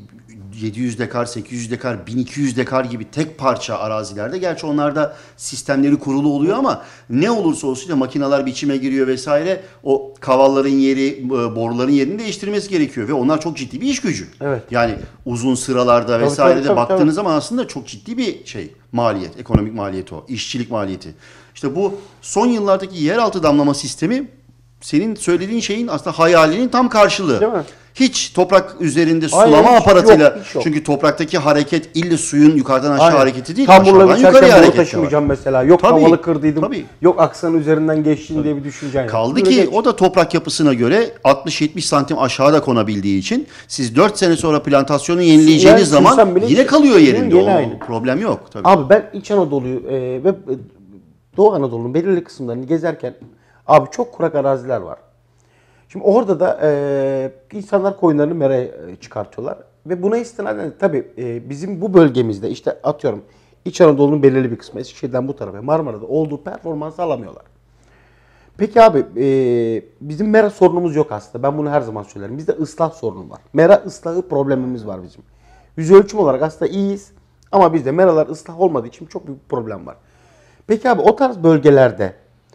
700 dekar, 800 dekar, 1200 dekar gibi tek parça arazilerde gerçi onlarda sistemleri kurulu oluyor ama ne olursa olsun da makineler biçime giriyor vesaire o kavalların yeri, boruların yerini değiştirmesi gerekiyor ve onlar çok ciddi bir iş gücü. Evet. Yani uzun sıralarda vesairede baktığınız zaman aslında çok ciddi bir maliyet, ekonomik maliyeti o, işçilik maliyeti. İşte bu son yıllardaki yeraltı damlama sistemi senin söylediğin şeyin aslında hayalinin tam karşılığı. Değil mi? Hiç toprak üzerinde Aynen, sulama hiç aparatıyla yok, hiç yok. çünkü topraktaki hareket ille suyun yukarıdan aşağı Aynen. hareketi değil. Tamburla aşağıdan yukarıya geçerken boru hareket de var. taşımayacağım mesela. Yok Tabii, havalı kırdıydım. tabii. Yok aksanın üzerinden geçtin diye bir düşüncen yok. Kaldı Böyle ki geç. o da toprak yapısına göre 60-70 santim aşağıda konabildiği için siz 4 sene sonra plantasyonu yenileyeceğiniz Yani zaman sürsen bile yine kalıyor yerinde. yine O aynı. problem yok tabii. Abi ben İç Anadolu'yu ve Doğu Anadolu'nun belirli kısımlarını gezerken abi çok kurak araziler var. Şimdi orada da insanlar koyunlarını meraya çıkartıyorlar. Ve buna istinaden tabii bizim bu bölgemizde işte atıyorum İç Anadolu'nun belirli bir kısmı Eskişehir'den bu tarafa Marmara'da olduğu performansı alamıyorlar. Peki abi bizim mera sorunumuz yok aslında. Ben bunu her zaman söylerim. Bizde ıslah sorunu var. Mera ıslahı problemimiz var bizim. Yüz ölçüm olarak aslında iyiyiz. Ama bizde meralar ıslah olmadığı için çok büyük bir problem var. Peki abi o tarz bölgelerde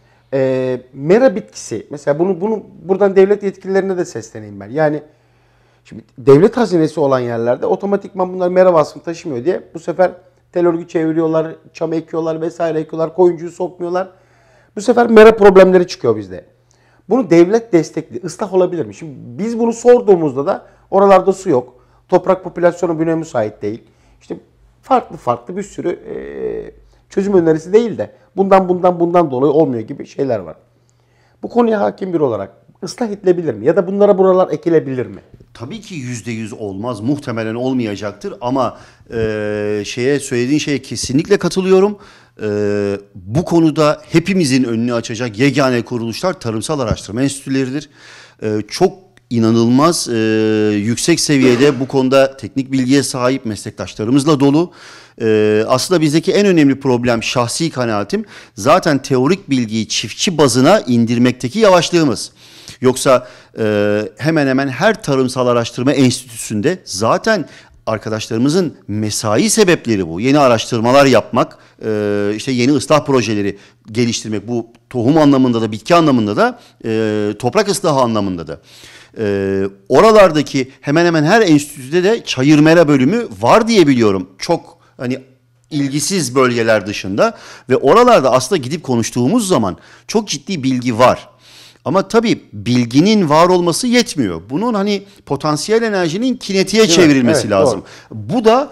mera bitkisi mesela bunu buradan devlet yetkililerine de sesleneyim ben. Yani şimdi devlet hazinesi olan yerlerde otomatikman bunlar mera vasfını taşımıyor diye bu sefer tel örgü çeviriyorlar, çam ekiyorlar vesaire ekiyorlar, koyuncuyu sokmuyorlar. Bu sefer mera problemleri çıkıyor bizde. Bunu devlet destekli, ıslah olabilir mi? Şimdi biz bunu sorduğumuzda da oralarda su yok. Toprak popülasyonu buna müsait değil. İşte farklı bir sürü çözüm önerisi değil de bundan dolayı olmuyor gibi şeyler var. Bu konuya hakim biri olarak ıslah edilebilir mi? Ya da buralar ekilebilir mi? Tabii ki %100 olmaz. Muhtemelen olmayacaktır ama söylediğin şeye kesinlikle katılıyorum. Bu konuda hepimizin önünü açacak yegane kuruluşlar tarımsal araştırma enstitüleridir. Çok inanılmaz yüksek seviyede bu konuda teknik bilgiye sahip meslektaşlarımızla dolu. Aslında bizdeki en önemli problem şahsi kanaatim zaten teorik bilgiyi çiftçi bazına indirmekteki yavaşlığımız. Yoksa hemen hemen her tarımsal araştırma enstitüsünde zaten arkadaşlarımızın mesai sebepleri bu. Yeni araştırmalar yapmak, işte yeni ıslah projeleri geliştirmek. Bu tohum anlamında da, bitki anlamında da, toprak ıslahı anlamında da. Oralardaki hemen hemen her enstitüde de çayır mera bölümü var diye biliyorum. Çok hani ilgisiz bölgeler dışında ve oralarda aslında gidip konuştuğumuz zaman çok ciddi bilgi var. Ama tabii bilginin var olması yetmiyor. Bunun hani potansiyel enerjinin kinetiğe çevrilmesi evet, lazım. Doğru. Bu da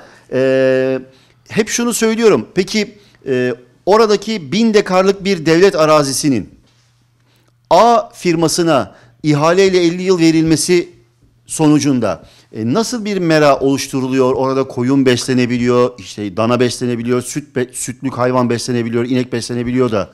hep şunu söylüyorum. Peki oradaki 1000 dekarlık bir devlet arazisinin A firmasına ihaleyle 50 yıl verilmesi sonucunda nasıl bir mera oluşturuluyor? Orada koyun beslenebiliyor, işte dana beslenebiliyor, sütlük hayvan beslenebiliyor, inek beslenebiliyor da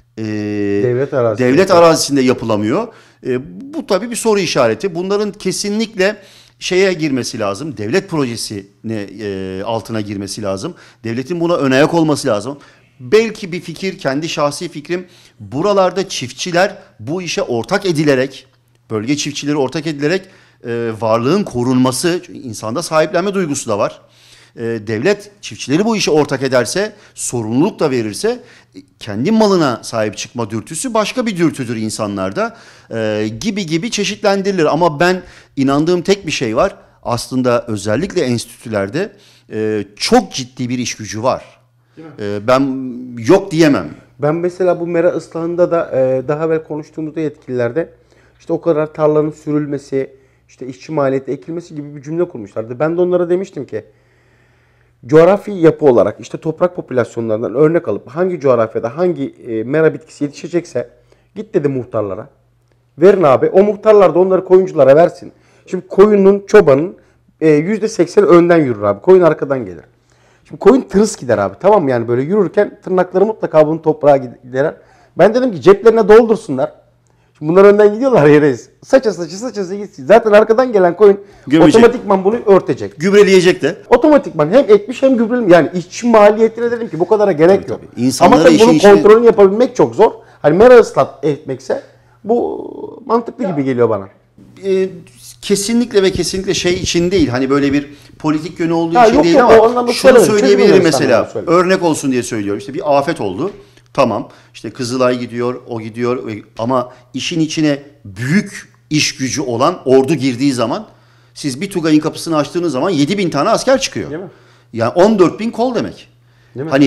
devlet arazisinde yapılamıyor. Bu tabii bir soru işareti. Bunların kesinlikle şeye girmesi lazım. Devlet projesine altına girmesi lazım. Devletin buna ön ayak olması lazım. Belki bir fikir, kendi şahsi fikrim, buralarda çiftçiler bu işe ortak edilerek, bölge çiftçileri ortak edilerek varlığın korunması, çünkü insanda sahiplenme duygusu da var. Devlet çiftçileri bu işe ortak ederse, sorumluluk da verirse kendi malına sahip çıkma dürtüsü başka bir dürtüdür insanlarda gibi çeşitlendirilir. Ama ben inandığım tek bir şey var. Aslında özellikle enstitülerde çok ciddi bir iş gücü var. Ben yok diyemem. Ben mesela bu mera ıslahında da daha evvel konuştuğumuzda yetkililerde işte o kadar tarlanın sürülmesi, işte işçi maliyeti ekilmesi gibi bir cümle kurmuşlardı. Ben de onlara demiştim ki coğrafi yapı olarak işte toprak popülasyonlarından örnek alıp hangi coğrafyada hangi mera bitkisi yetişecekse git dedi muhtarlara. Verin abi. O muhtarlar da onları koyunculara versin. Şimdi koyunun, çobanın %80 önden yürür abi. Koyun arkadan gelir. Şimdi koyun tırıs gider abi. Tamam mı? Yani böyle yürürken tırnakları mutlaka bunun toprağa gider. Ben dedim ki ceplerine doldursunlar. Şimdi bunlar önden gidiyorlar ya reis. Saça gitsin. Zaten arkadan gelen koyun Gömecek. otomatikman bunu örtecek. Gübreleyecek de. Otomatikman hem ekmiş hem gübreli. Yani işçi maliyetine dedim ki bu kadara gerek yok. Tabii. İnsanlara Ama tabii işin bunun içine- kontrolünü yapabilmek çok zor. Hani mera ıslat etmekse bu mantıklı gibi geliyor bana. Kesinlikle ve kesinlikle şey için değil. Hani böyle bir politik yönü olduğu Ha, için yok, değil yok, o ama anlamda şunu söylemedim. söyleyebilirim Çözüm mesela. önerisi anlamında Örnek olsun diye söylüyorum. İşte bir afet oldu. Tamam. İşte Kızılay gidiyor, o gidiyor ama işin içine büyük iş gücü olan ordu girdiği zaman siz bir Tugay'ın kapısını açtığınız zaman 7.000 tane asker çıkıyor. Değil mi? Yani 14.000 kol demek. Değil mi? Hani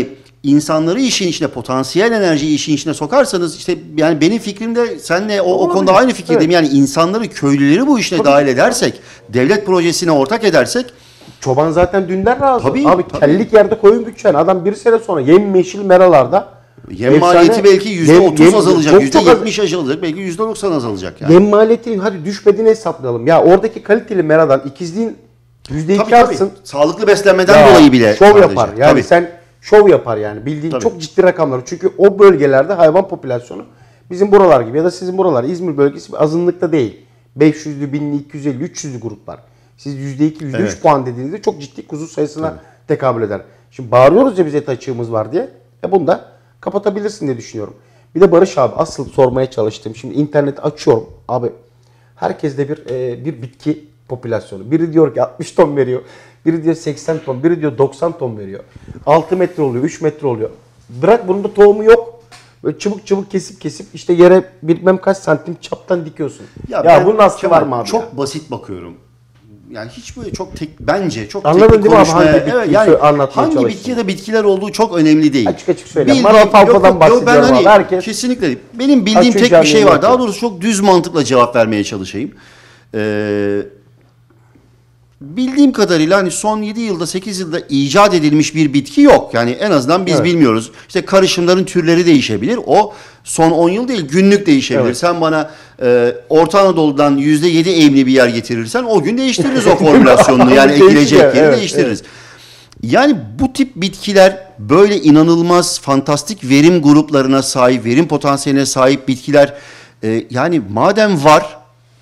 insanları işin içine, potansiyel enerjiyi işin içine sokarsanız işte yani benim fikrimde senle o konuda aynı fikirdeyim. Evet. Yani insanları, köylüleri bu işine dahil edersek, devlet projesine ortak edersek. Çoban zaten dünden razı. Tabii, abi tabii. Kellik yerde koyun gütçen. Adam bir sene sonra yemyeşil meralarda. Yem maliyeti belki %30 azalacak, %70 azalacak, belki %90 azalacak yani. Yem maliyeti hadi düşmediğini hesaplayalım. Ya oradaki kaliteli meradan ikizliğin %2 artsın. Sağlıklı beslenmeden dolayı bile. Şov sadece. yapar. Yani tabii. sen şov yapar yani. Bildiğin çok ciddi rakamlar. Çünkü o bölgelerde hayvan popülasyonu bizim buralar gibi ya da sizin buralar İzmir bölgesi azınlıkta değil. 500'lü, 1000'li, 250'li, 300'lü gruplar. Siz %2, %3 puan dediğinizde çok ciddi kuzu sayısına tekabül eder. Şimdi bağırıyoruz ya biz et açığımız var diye. Bunu da kapatabilirsin diye düşünüyorum. Bir de Barış abi asıl sormaya çalıştım. Şimdi internet açıyorum. Abi herkeste bir bitki popülasyonu. Biri diyor ki 60 ton veriyor. Biri diyor 80 ton. Biri diyor 90 ton veriyor. 6 metre oluyor. 3 metre oluyor. Bırak bunun da tohumu yok. Böyle çubuk kesip işte yere bilmem kaç santim çaptan dikiyorsun. Ya bunun aslı var mı abi? Çok basit bakıyorum. Yani hiç böyle çok bence çok anladın teknik değil mi abi konuşmaya. hangi bitkiyi yani anlatmaya hangi çalıştım. bitki ya da bitkiler olduğu çok önemli değil. Açık söyle. Yok, bahsediyorum ben abi. Herkes kesinlikle değil. Benim bildiğim tek bir şey var. Daha doğrusu çok düz mantıkla cevap vermeye çalışayım. Bildiğim kadarıyla hani son 7 yılda 8 yılda icat edilmiş bir bitki yok. Yani en azından biz bilmiyoruz. İşte karışımların türleri değişebilir. O son 10 yıl değil, günlük değişebilir. Evet. Sen bana Orta Anadolu'dan %7 eğimli bir yer getirirsen o gün değiştiririz o formülasyonunu. Yani ekilecek yeri değiştiririz. Evet. Yani bu tip bitkiler böyle inanılmaz fantastik verim gruplarına sahip, verim potansiyeline sahip bitkiler yani madem var,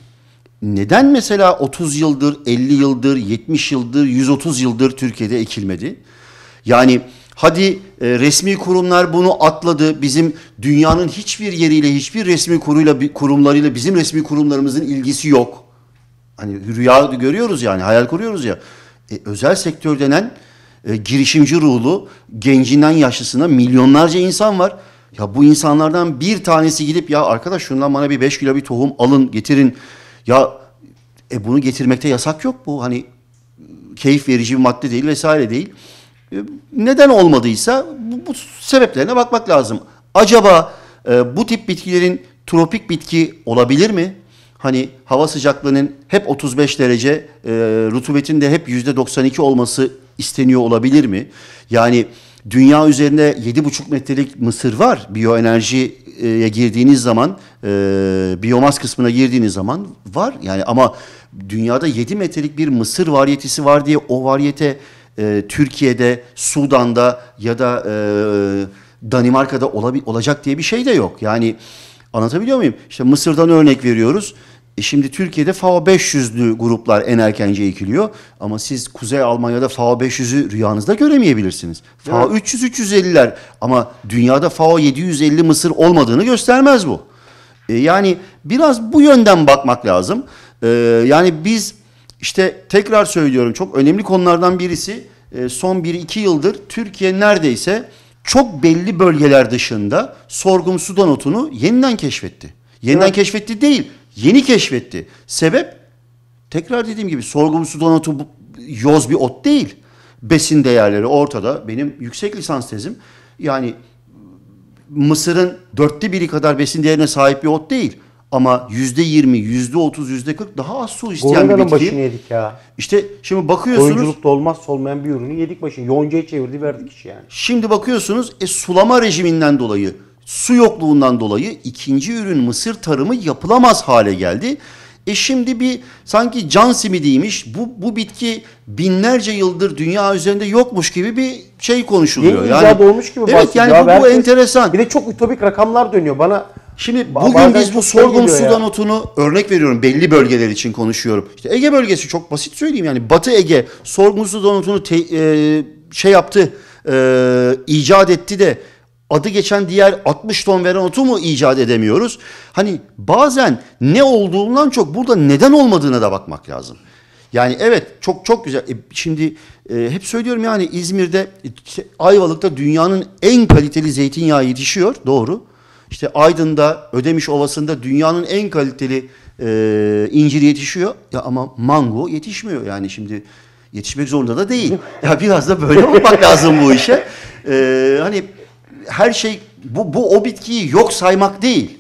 neden mesela 30 yıldır, 50 yıldır, 70 yıldır, 130 yıldır Türkiye'de ekilmedi? Yani hadi resmi kurumlar bunu atladı. Bizim dünyanın hiçbir yeriyle, hiçbir resmi kurumlarıyla bizim resmi kurumlarımızın ilgisi yok. Hani rüya görüyoruz yani, hayal kuruyoruz ya. Özel sektör denen girişimci ruhlu, gencinden yaşlısına milyonlarca insan var. Ya bu insanlardan bir tanesi gidip ya arkadaş şundan bana bir 5 kilo bir tohum alın, getirin. Ya bunu getirmekte yasak yok, bu hani keyif verici bir madde değil vesaire değil. Neden olmadıysa bu sebeplerine bakmak lazım. Acaba bu tip bitkilerin tropik bitki olabilir mi? Hani hava sıcaklığının hep 35 derece, rutubetin de hep %92 olması isteniyor olabilir mi? Yani dünya üzerinde 7,5 metrelik mısır var. Biyoenerjiye girdiğiniz zaman, biyomas kısmına girdiğiniz zaman var. Yani ama dünyada 7 metrelik bir mısır varyetesi var diye o varyete Türkiye'de, Sudan'da ya da Danimarka'da olacak diye bir şey de yok. Yani anlatabiliyor muyum? İşte Mısır'dan örnek veriyoruz. Şimdi Türkiye'de FAO 500'lü gruplar en erkence ekiliyor. Ama siz Kuzey Almanya'da FAO 500'ü rüyanızda göremeyebilirsiniz. FAO 300-350'ler ama dünyada FAO 750 mısır olmadığını göstermez bu. Yani biraz bu yönden bakmak lazım. Yani biz işte tekrar söylüyorum, çok önemli konulardan birisi son 1-2 yıldır Türkiye neredeyse çok belli bölgeler dışında sorghum sudan otunu yeniden keşfetti. Yeniden keşfetti değil, yeni keşfetti. Sebep, tekrar dediğim gibi sorghum sudan otu yoz bir ot değil. Besin değerleri ortada. Benim yüksek lisans tezim yani Mısır'ın 1/4 kadar besin değerine sahip bir ot değil. Ama %20, %30, %40 daha az su isteyen bir bitki. Başını yedik ya. İşte şimdi bakıyorsunuz. Oyunculukta olmazsa olmayan bir ürünü yedik başını. Yonca'ya çevirdi verdik işi yani. Şimdi bakıyorsunuz sulama rejiminden dolayı, su yokluğundan dolayı ikinci ürün mısır tarımı yapılamaz hale geldi. Şimdi bir sanki can simidiymiş, bu bitki binlerce yıldır dünya üzerinde yokmuş gibi bir şey konuşuluyor. Yeni icat olmuş gibi evet, yani bu enteresan. Bir de çok ütopik rakamlar dönüyor bana. Şimdi bugün biz bu sorghum sudan otunu örnek veriyorum, belli bölgeler için konuşuyorum. İşte Ege bölgesi, çok basit söyleyeyim yani Batı Ege sorghum sudan otunu icat etti de adı geçen diğer 60 ton veren otu mu icat edemiyoruz? Hani bazen ne olduğundan çok burada neden olmadığına da bakmak lazım. Yani evet, çok güzel. Şimdi hep söylüyorum yani İzmir'de, Ayvalık'ta dünyanın en kaliteli zeytinyağı yetişiyor, doğru. İşte Aydın'da, Ödemiş Ovası'nda dünyanın en kaliteli incir yetişiyor. Ya ama mango yetişmiyor. Yani şimdi yetişmek zorunda da değil. Ya biraz da böyle olmak lazım bu işe. Hani her şey bu o bitkiyi yok saymak değil.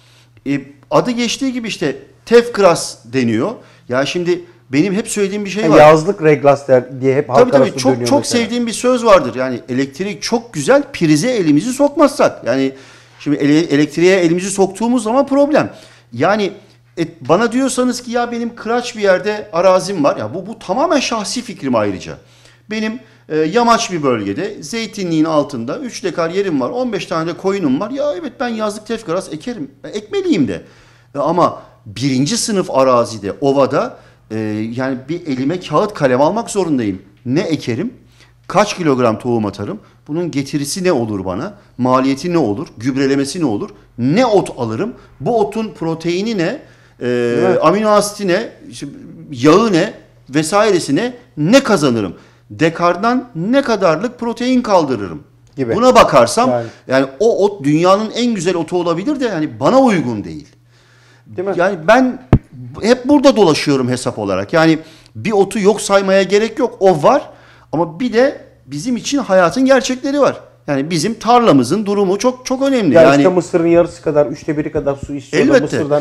Adı geçtiği gibi işte tefkras deniyor. Ya şimdi benim hep söylediğim bir şey var. Yazlık reglas diye hep halk arasında dönüyor çok mesela. sevdiğim bir söz vardır. Yani elektrik çok güzel, prize elimizi sokmazsak. Yani şimdi elektriğe elimizi soktuğumuz zaman problem. Yani bana diyorsanız ki ya benim kıraç bir yerde arazim var. Ya bu tamamen şahsi fikrim ayrıca. Benim yamaç bir bölgede zeytinliğin altında 3 dekar yerim var. 15 tane de koyunum var. Ya evet ben yazlık tefkras ekerim. Ekmeliyim de. Ama birinci sınıf arazide, ovada yani bir elime kağıt kalem almak zorundayım. Ne ekerim? Kaç kilogram tohum atarım? Bunun getirisi ne olur bana? Maliyeti ne olur? Gübrelemesi ne olur? Ne ot alırım? Bu otun proteini ne? Amino asiti ne? Yağı ne? Vesairesine ne kazanırım? Dekardan ne kadarlık protein kaldırırım? Gibi. Buna bakarsam yani o ot dünyanın en güzel otu olabilir de yani bana uygun değil. Değil mi? Yani ben hep burada dolaşıyorum hesap olarak. Yani bir otu yok saymaya gerek yok. O var ama bir de bizim için hayatın gerçekleri var. Yani bizim tarlamızın durumu çok çok önemli. Ya yani işte mısırın yarısı kadar, 1/3 kadar su istiyor. Elbette. Mısırdan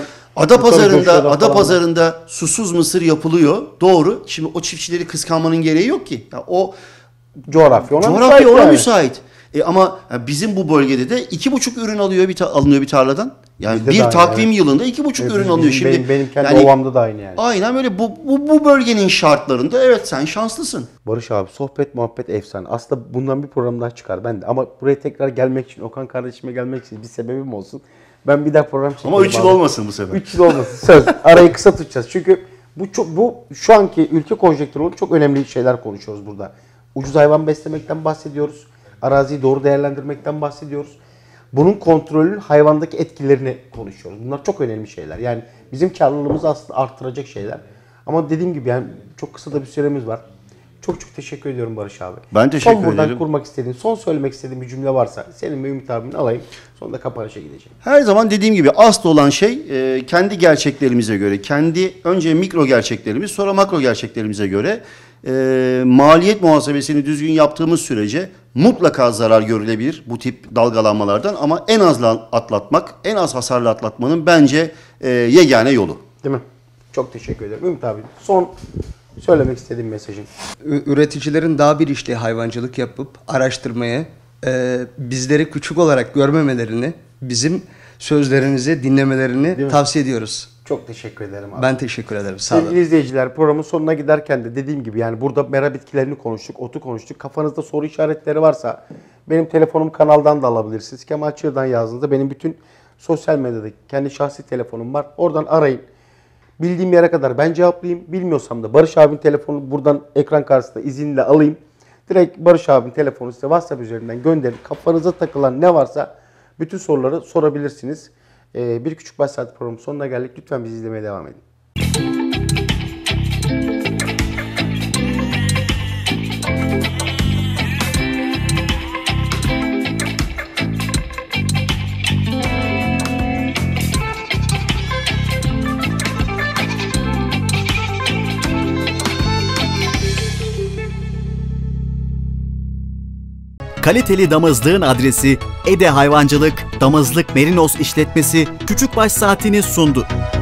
Adapazarı'nda susuz mısır yapılıyor. Doğru. Şimdi o çiftçileri kıskanmanın gereği yok ki. Ya o coğrafya ona müsait. Ama bizim bu bölgede de 2,5 ürün alınıyor bir tarladan. Yani bizde bir takvim yılında 2,5 ürün alınıyor. Şimdi benim kendi ovamda da aynı yani. Aynen böyle bu bölgenin şartlarında evet sen şanslısın. Barış abi sohbet muhabbet efsane. Aslında bundan bir program daha çıkar ben de. Ama buraya tekrar gelmek için, Okan kardeşime gelmek için bir sebebim olsun. Ben bir daha program çekeyim. Ama 3 yıl olmasın bu sefer. 3 yıl olmasın. Söz. Arayı kısa tutacağız. Çünkü bu şu anki ülke konjonktüründe çok önemli şeyler konuşuyoruz burada. Ucuz hayvan beslemekten bahsediyoruz. Araziyi doğru değerlendirmekten bahsediyoruz. Bunun kontrolünün hayvandaki etkilerini konuşuyoruz. Bunlar çok önemli şeyler. Yani bizim karlılığımızı aslında arttıracak şeyler. Ama dediğim gibi yani çok kısa da bir süremiz var. Çok çok teşekkür ediyorum Barış abi. Ben teşekkür ederim. Son buradan kurmak istediğin, son söylemek istediğin bir cümle varsa senin ve Ümit abinin alayım. Sonra da kapanışa gideceğim. Her zaman dediğim gibi asıl olan şey kendi gerçeklerimize göre, kendi önce mikro gerçeklerimiz sonra makro gerçeklerimize göre maliyet muhasebesini düzgün yaptığımız sürece mutlaka zarar görülebilir bu tip dalgalanmalardan ama en az atlatmak, en az hasarlı atlatmanın bence yegane yolu. Değil mi? Çok teşekkür ederim. Ümit abi son söylemek istediğim mesajın. Üreticilerin daha bilinçli hayvancılık yapıp araştırmaya, bizleri küçük olarak görmemelerini, bizim sözlerimizi dinlemelerini tavsiye ediyoruz. Çok teşekkür ederim abi. Ben teşekkür ederim. Sağ olun. Sevgili izleyiciler, programın sonuna giderken de dediğim gibi yani burada mera bitkilerini konuştuk, otu konuştuk. Kafanızda soru işaretleri varsa benim telefonum kanaldan da alabilirsiniz. Kemal Çığır'dan yazdığınızda benim bütün sosyal medyadaki kendi şahsi telefonum var. Oradan arayın. Bildiğim yere kadar ben cevaplayayım. Bilmiyorsam da Barış abinin telefonu buradan ekran karşısında izinle alayım. Direkt Barış abinin telefonu size WhatsApp üzerinden gönderin. Kafanıza takılan ne varsa bütün soruları sorabilirsiniz. Bir Küçük Baş Saat programının sonuna geldik. Lütfen bizi izlemeye devam edin. Kaliteli damızlığın adresi Ede Hayvancılık, Damızlık Merinos İşletmesi Küçükbaş Saati'ni sundu.